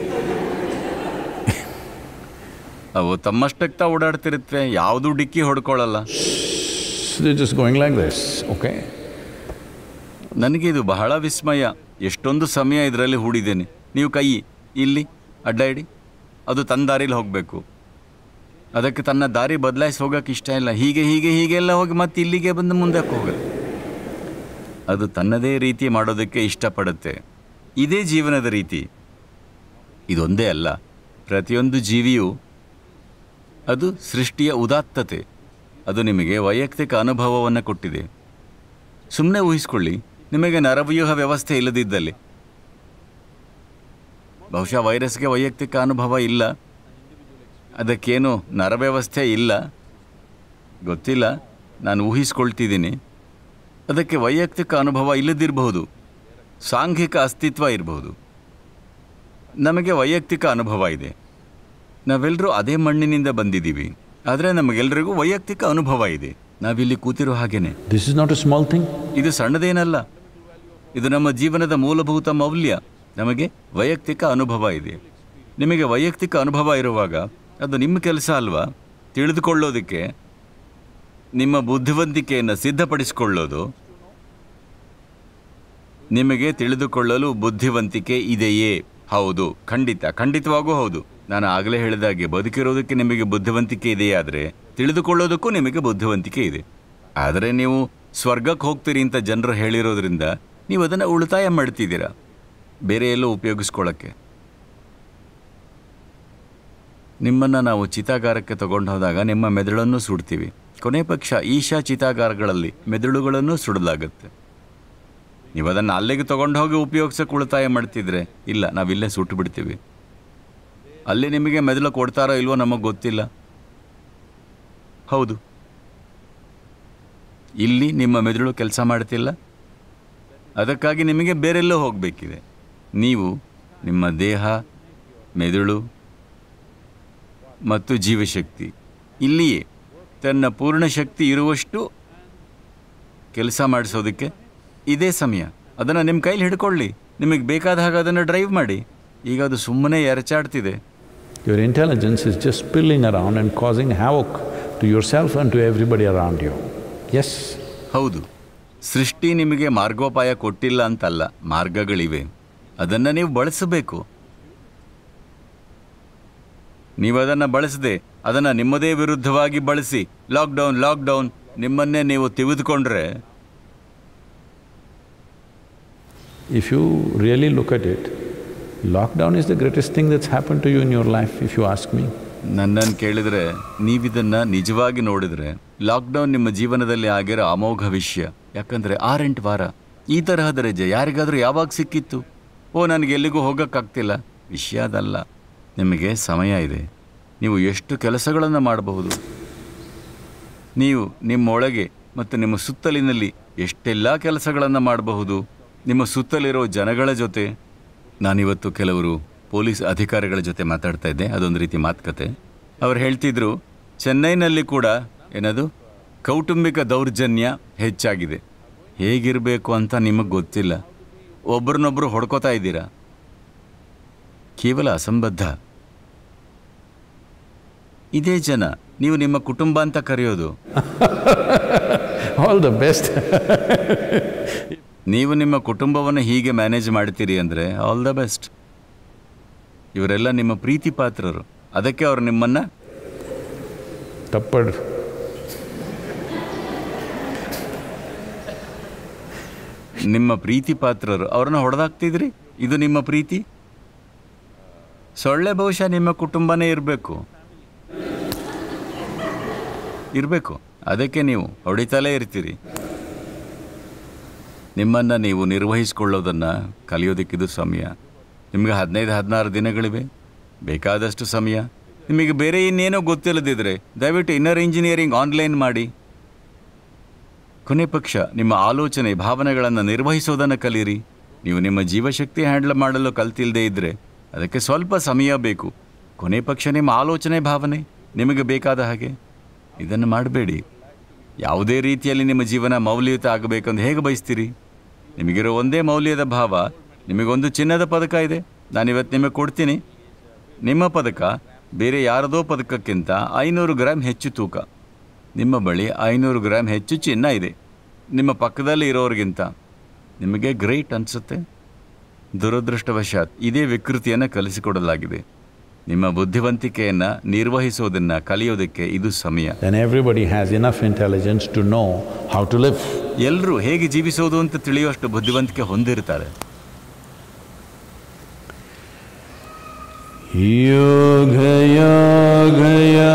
ಅವು ತಮ್ಮಷ್ಟಕ್ಕೆ ತಾ ಓಡಾಡ್ತಿರುತ್ತವೆ, ಯಾವುದೂ ಡಿಕ್ಕಿ ಹೊಡ್ಕೊಳ್ಳಲ್ಲ. Just going like this, okay? ನನಗೆ ಇದು ಬಹಳ ವಿಸ್ಮಯ. ಎಷ್ಟೊಂದು ಸಮಯ ಇದರಲ್ಲಿ ಹೂಡಿದ್ದೇನೆ. ನೀವು ಕೈ ಇಲ್ಲಿ ಅಡ್ಡ ಇಡಿ, ಅದು ತನ್ನ ದಾರಿಲಿ ಹೋಗಬೇಕು. ಅದಕ್ಕೆ ತನ್ನ ದಾರಿ ಬದಲಾಯಿಸಿ ಹೋಗೋಕ್ಕೆ ಇಷ್ಟ ಇಲ್ಲ. ಹೀಗೆ ಹೀಗೆ ಹೀಗೆಲ್ಲ ಹೋಗಿ ಮತ್ತೆ ಇಲ್ಲಿಗೆ ಬಂದು ಮುಂದಕ್ಕೆ ಹೋಗುತ್ತೆ. ಅದು ತನ್ನದೇ ರೀತಿ ಮಾಡೋದಕ್ಕೆ ಇಷ್ಟಪಡುತ್ತೆ. ಇದೇ ಜೀವನದ ರೀತಿ. ಇದೊಂದೇ ಅಲ್ಲ, ಪ್ರತಿಯೊಂದು ಜೀವಿಯೂ ಅದು ಸೃಷ್ಟಿಯ ಉದಾತ್ತತೆ. ಅದು ನಿಮಗೆ ವೈಯಕ್ತಿಕ ಅನುಭವವನ್ನು ಕೊಟ್ಟಿದೆ. ಸುಮ್ಮನೆ ಊಹಿಸ್ಕೊಳ್ಳಿ, ನಿಮಗೆ ನರವ್ಯೂಹ ವ್ಯವಸ್ಥೆ ಇಲ್ಲದಿದ್ದಲ್ಲಿ. ಬಹುಶಃ ವೈರಸ್ಗೆ ವೈಯಕ್ತಿಕ ಅನುಭವ ಇಲ್ಲ, ಅದಕ್ಕೇನು ನರವ್ಯವಸ್ಥೆ ಇಲ್ಲ, ಗೊತ್ತಿಲ್ಲ, ನಾನು ಊಹಿಸ್ಕೊಳ್ತಿದ್ದೀನಿ. ಅದಕ್ಕೆ ವೈಯಕ್ತಿಕ ಅನುಭವ ಇಲ್ಲದಿರಬಹುದು, ಸಾಂಘಿಕ ಅಸ್ತಿತ್ವ ಇರಬಹುದು. ನಮಗೆ ವೈಯಕ್ತಿಕ ಅನುಭವ ಇದೆ, ನಾವೆಲ್ಲರೂ ಅದೇ ಮಣ್ಣಿನಿಂದ ಬಂದಿದ್ದೀವಿ, ಆದರೆ ನಮಗೆಲ್ಲರಿಗೂ ವೈಯಕ್ತಿಕ ಅನುಭವ ಇದೆ. ನಾವಿಲ್ಲಿ ಕೂತಿರೋ ಹಾಗೇನೆ. This is not a small thing. ಇದು ಸಣ್ಣದೇನಲ್ಲ, ಇದು ನಮ್ಮ ಜೀವನದ ಮೂಲಭೂತ ಮೌಲ್ಯ. ನಮಗೆ ವೈಯಕ್ತಿಕ ಅನುಭವ ಇದೆ. ನಿಮಗೆ ವೈಯಕ್ತಿಕ ಅನುಭವ ಇರುವಾಗ ಅದು ನಿಮ್ಮ ಕೆಲಸ ಅಲ್ವಾ ತಿಳಿದುಕೊಳ್ಳೋದಕ್ಕೆ, ನಿಮ್ಮ ಬುದ್ಧಿವಂತಿಕೆಯನ್ನು ಸಿದ್ಧಪಡಿಸಿಕೊಳ್ಳೋದು. ನಿಮಗೆ ತಿಳಿದುಕೊಳ್ಳಲು ಬುದ್ಧಿವಂತಿಕೆ ಇದೆಯೇ? ಹೌದು, ಖಂಡಿತ, ಖಂಡಿತವಾಗೂ ಹೌದು. ನಾನು ಆಗಲೇ ಹೇಳಿದಾಗೆ ಬದುಕಿರೋದಕ್ಕೆ ನಿಮಗೆ ಬುದ್ಧಿವಂತಿಕೆ ಇದೆಯಾದರೆ ತಿಳಿದುಕೊಳ್ಳೋದಕ್ಕೂ ನಿಮಗೆ ಬುದ್ಧಿವಂತಿಕೆ ಇದೆ. ಆದರೆ ನೀವು ಸ್ವರ್ಗಕ್ಕೆ ಹೋಗ್ತೀರಿ ಅಂತ ಜನರು ಹೇಳಿರೋದ್ರಿಂದ ನೀವು ಅದನ್ನು ಉಳಿತಾಯ ಮಾಡ್ತಿದ್ದೀರಾ, ಬೇರೆ ಎಲ್ಲೋ ಉಪಯೋಗಿಸ್ಕೊಳ್ಳೋಕ್ಕೆ. ನಿಮ್ಮನ್ನು ನಾವು ಚಿತಾಗಾರಕ್ಕೆ ತಗೊಂಡು ಹೋದಾಗ ನಿಮ್ಮ ಮೆದುಳನ್ನು ಸುಡ್ತೀವಿ. ಕೊನೆ ಪಕ್ಷ ಈಶಾ ಚಿತಾಗಾರಗಳಲ್ಲಿ ಮೆದುಳುಗಳನ್ನು ಸುಡಲಾಗುತ್ತೆ. ನೀವು ಅದನ್ನು ಅಲ್ಲಿಗೆ ತೊಗೊಂಡು ಹೋಗಿ ಉಪಯೋಗಿಸೋಕೆ ಉಳಿತಾಯ ಮಾಡ್ತಿದ್ರೆ ಇಲ್ಲ, ನಾವಿಲ್ಲೇ ಸುಟ್ಟು ಬಿಡ್ತೀವಿ. ಅಲ್ಲಿ ನಿಮಗೆ ಮೆದುಳು ಕೊಡ್ತಾರೋ ಇಲ್ವೋ ನಮಗೆ ಗೊತ್ತಿಲ್ಲ. ಹೌದು, ಇಲ್ಲಿ ನಿಮ್ಮ ಮೆದುಳು ಕೆಲಸ ಮಾಡ್ತಿಲ್ಲ, ಅದಕ್ಕಾಗಿ ನಿಮಗೆ ಬೇರೆಲ್ಲೋ ಹೋಗಬೇಕಿದೆ. ನೀವು ನಿಮ್ಮ ದೇಹ, ಮೆದುಳು ಮತ್ತು ಜೀವಶಕ್ತಿ ಇಲ್ಲಿಯೇ ತನ್ನ ಪೂರ್ಣ ಶಕ್ತಿ ಇರುವಷ್ಟು ಕೆಲಸ ಮಾಡಿಸೋದಕ್ಕೆ ಇದೇ ಸಮಯ. ಅದನ್ನು ನಿಮ್ಮ ಕೈಲಿ ಹಿಡ್ಕೊಳ್ಳಿ, ನಿಮಗೆ ಬೇಕಾದ ಹಾಗೆ ಅದನ್ನು ಡ್ರೈವ್ ಮಾಡಿ. ಈಗ ಅದು ಸುಮ್ಮನೆ ಎರಚಾಡ್ತಿದೆ. Your intelligence is just spilling around and causing havoc to yourself and to everybody around you. Yes. ಹೌದು, ಸೃಷ್ಟಿ ನಿಮಗೆ ಮಾರ್ಗೋಪಾಯ ಕೊಟ್ಟಿಲ್ಲ ಅಂತಲ್ಲ, ಮಾರ್ಗಗಳಿವೆ, ಅದನ್ನು ನೀವು ಬಳಸಬೇಕು. ನೀವು ಅದನ್ನು ಬಳಸದೆ ಅದನ್ನು ನಿಮ್ಮದೇ ವಿರುದ್ಧವಾಗಿ ಬಳಸಿ ಲಾಕ್ಡೌನ್ ಲಾಕ್ಡೌನ್ ನಿಮ್ಮನ್ನೇ ನೀವು ತಿಳಿದುಕೊಂಡ್ರೆ. If you really look at it, lockdown is the greatest thing that's happened to you in your life, if you ask me. ನನ್ನನ್ನು ಕೇಳಿದರೆ, ನೀವಿದನ್ನು ನಿಜವಾಗಿ ನೋಡಿದರೆ ಲಾಕ್ಡೌನ್ ನಿಮ್ಮ ಜೀವನದಲ್ಲಿ ಆಗಿರೋ ಅಮೋಘ ವಿಷಯ. ಯಾಕಂದರೆ ಆರೆಂಟು ವಾರ ಈ ತರಹದ ರಜೆ ಯಾರಿಗಾದರೂ ಯಾವಾಗ ಸಿಕ್ಕಿತ್ತು? ಓ, ನನಗೆ ಎಲ್ಲಿಗೂ ಹೋಗೋಕ್ಕಾಗ್ತಿಲ್ಲ. ವಿಷಯ ಅದಲ್ಲ, ನಿಮಗೆ ಸಮಯ ಇದೆ, ನೀವು ಎಷ್ಟು ಕೆಲಸಗಳನ್ನು ಮಾಡಬಹುದು. ನೀವು ನಿಮ್ಮೊಳಗೆ ಮತ್ತು ನಿಮ್ಮ ಸುತ್ತಲಿನಲ್ಲಿ ಎಷ್ಟೆಲ್ಲ ಕೆಲಸಗಳನ್ನು ಮಾಡಬಹುದು. ನಿಮ್ಮ ಸುತ್ತಲಿರೋ ಜನಗಳ ಜೊತೆ. ನಾನಿವತ್ತು ಕೆಲವರು ಪೊಲೀಸ್ ಅಧಿಕಾರಿಗಳ ಜೊತೆ ಮಾತಾಡ್ತಾ ಇದ್ದೆ, ಅದೊಂದು ರೀತಿ ಮಾತುಕತೆ. ಅವ್ರು ಹೇಳ್ತಿದ್ರು, ಚೆನ್ನೈನಲ್ಲಿ ಕೂಡ ಏನದು ಕೌಟುಂಬಿಕ ದೌರ್ಜನ್ಯ ಹೆಚ್ಚಾಗಿದೆ. ಹೇಗಿರಬೇಕು ಅಂತ ನಿಮಗೆ ಗೊತ್ತಿಲ್ಲ, ಒಬ್ರನ್ನೊಬ್ಬರು ಹೊಡ್ಕೋತಾ ಇದ್ದೀರಾ, ಕೇವಲ ಅಸಂಬದ್ಧ. ಇದೇ ಜನ ನೀವು ನಿಮ್ಮ ಕುಟುಂಬ ಅಂತ ಕರೆಯೋದು. All the best. ನೀವು ನಿಮ್ಮ ಕುಟುಂಬವನ್ನು ಹೀಗೆ ಮ್ಯಾನೇಜ್ ಮಾಡ್ತೀರಿ ಅಂದರೆ ಆಲ್ ದ ಬೆಸ್ಟ್. ಇವರೆಲ್ಲ ನಿಮ್ಮ ಪ್ರೀತಿ ಪಾತ್ರರು, ಅದಕ್ಕೆ ಅವರು ನಿಮ್ಮನ್ನು ತಪ್ಪಡು. ನಿಮ್ಮ ಪ್ರೀತಿ ಪಾತ್ರರು, ಅವ್ರನ್ನ ಹೊಡೆದಾಕ್ತಿದ್ರಿ. ಇದು ನಿಮ್ಮ ಪ್ರೀತಿ? ಸೊಳ್ಳೆ ಬಹುಶಃ ನಿಮ್ಮ ಕುಟುಂಬನೇ ಇರಬೇಕು ಇರಬೇಕು ಅದಕ್ಕೆ ನೀವು ಹೊಡಿತಲೇ ಇರ್ತೀರಿ. ನಿಮ್ಮನ್ನು ನೀವು ನಿರ್ವಹಿಸಿಕೊಳ್ಳೋದನ್ನು ಕಲಿಯೋದಕ್ಕಿದು ಸಮಯ. ನಿಮಗೆ ಹದಿನೈದು ಹದಿನಾರು ದಿನಗಳಿವೆ, ಬೇಕಾದಷ್ಟು ಸಮಯ. ನಿಮಗೆ ಬೇರೆ ಇನ್ನೇನೋ ಗೊತ್ತಿಲ್ಲದಿದ್ದರೆ ದಯವಿಟ್ಟು ಇನ್ನರ್ ಇಂಜಿನಿಯರಿಂಗ್ ಆನ್ಲೈನ್ ಮಾಡಿ. ಕೊನೆ ಪಕ್ಷ ನಿಮ್ಮ ಆಲೋಚನೆ ಭಾವನೆಗಳನ್ನು ನಿರ್ವಹಿಸೋದನ್ನು ಕಲೀರಿ. ನೀವು ನಿಮ್ಮ ಜೀವಶಕ್ತಿ ಹ್ಯಾಂಡಲ್ ಮಾಡಲು ಕಲ್ತಿಲ್ಲದೆ ಇದ್ದರೆ ಅದಕ್ಕೆ ಸ್ವಲ್ಪ ಸಮಯ ಬೇಕು. ಕೊನೆ ಪಕ್ಷ ನಿಮ್ಮ ಆಲೋಚನೆ ಭಾವನೆ ನಿಮಗೆ ಬೇಕಾದ ಹಾಗೆ ಇದನ್ನು ಮಾಡಬೇಡಿ. ಯಾವುದೇ ರೀತಿಯಲ್ಲಿ ನಿಮ್ಮ ಜೀವನ ಮೌಲ್ಯಯುತ ಆಗಬೇಕಂದು ಹೇಗೆ ಬಯಸ್ತೀರಿ? ನಿಮಗಿರೋ ಒಂದೇ ಮೌಲ್ಯದ ಭಾವ. ನಿಮಗೊಂದು ಚಿನ್ನದ ಪದಕ ಇದೆ, ನಾನಿವತ್ತು ನಿಮಗೆ ಕೊಡ್ತೀನಿ. ನಿಮ್ಮ ಪದಕ ಬೇರೆ ಯಾರದೋ ಪದಕಕ್ಕಿಂತ ಐನೂರು ಗ್ರಾಮ್ ಹೆಚ್ಚು ತೂಕ. ನಿಮ್ಮ ಬಳಿ ಐನೂರು ಗ್ರಾಮ್ ಹೆಚ್ಚು ಚಿನ್ನ ಇದೆ ನಿಮ್ಮ ಪಕ್ಕದಲ್ಲಿ ಇರೋರಿಗಿಂತ. ನಿಮಗೆ ಗ್ರೇಟ್ ಅನಿಸುತ್ತೆ. ದುರದೃಷ್ಟವಶಾತ್ ಇದೇ ವಿಕೃತಿಯನ್ನು ಕಲಿಸಿಕೊಡಲಾಗಿದೆ. ನಿಮ್ಮ ಬುದ್ಧಿವಂತಿಕೆಯನ್ನು ನಿರ್ವಹಿಸೋದನ್ನು ಕಲಿಯೋದಕ್ಕೆ ಇದು ಸಮಯ. Then everybody has enough intelligence to know how to live. ಎಲ್ಲರೂ ಹೇಗೆ ಜೀವಿಸೋದು ಅಂತ ತಿಳಿಯುವಷ್ಟು ಬುದ್ಧಿವಂತಿಕೆ ಹೊಂದಿರ್ತಾರೆ. ಯೋಗ ಯೋಗ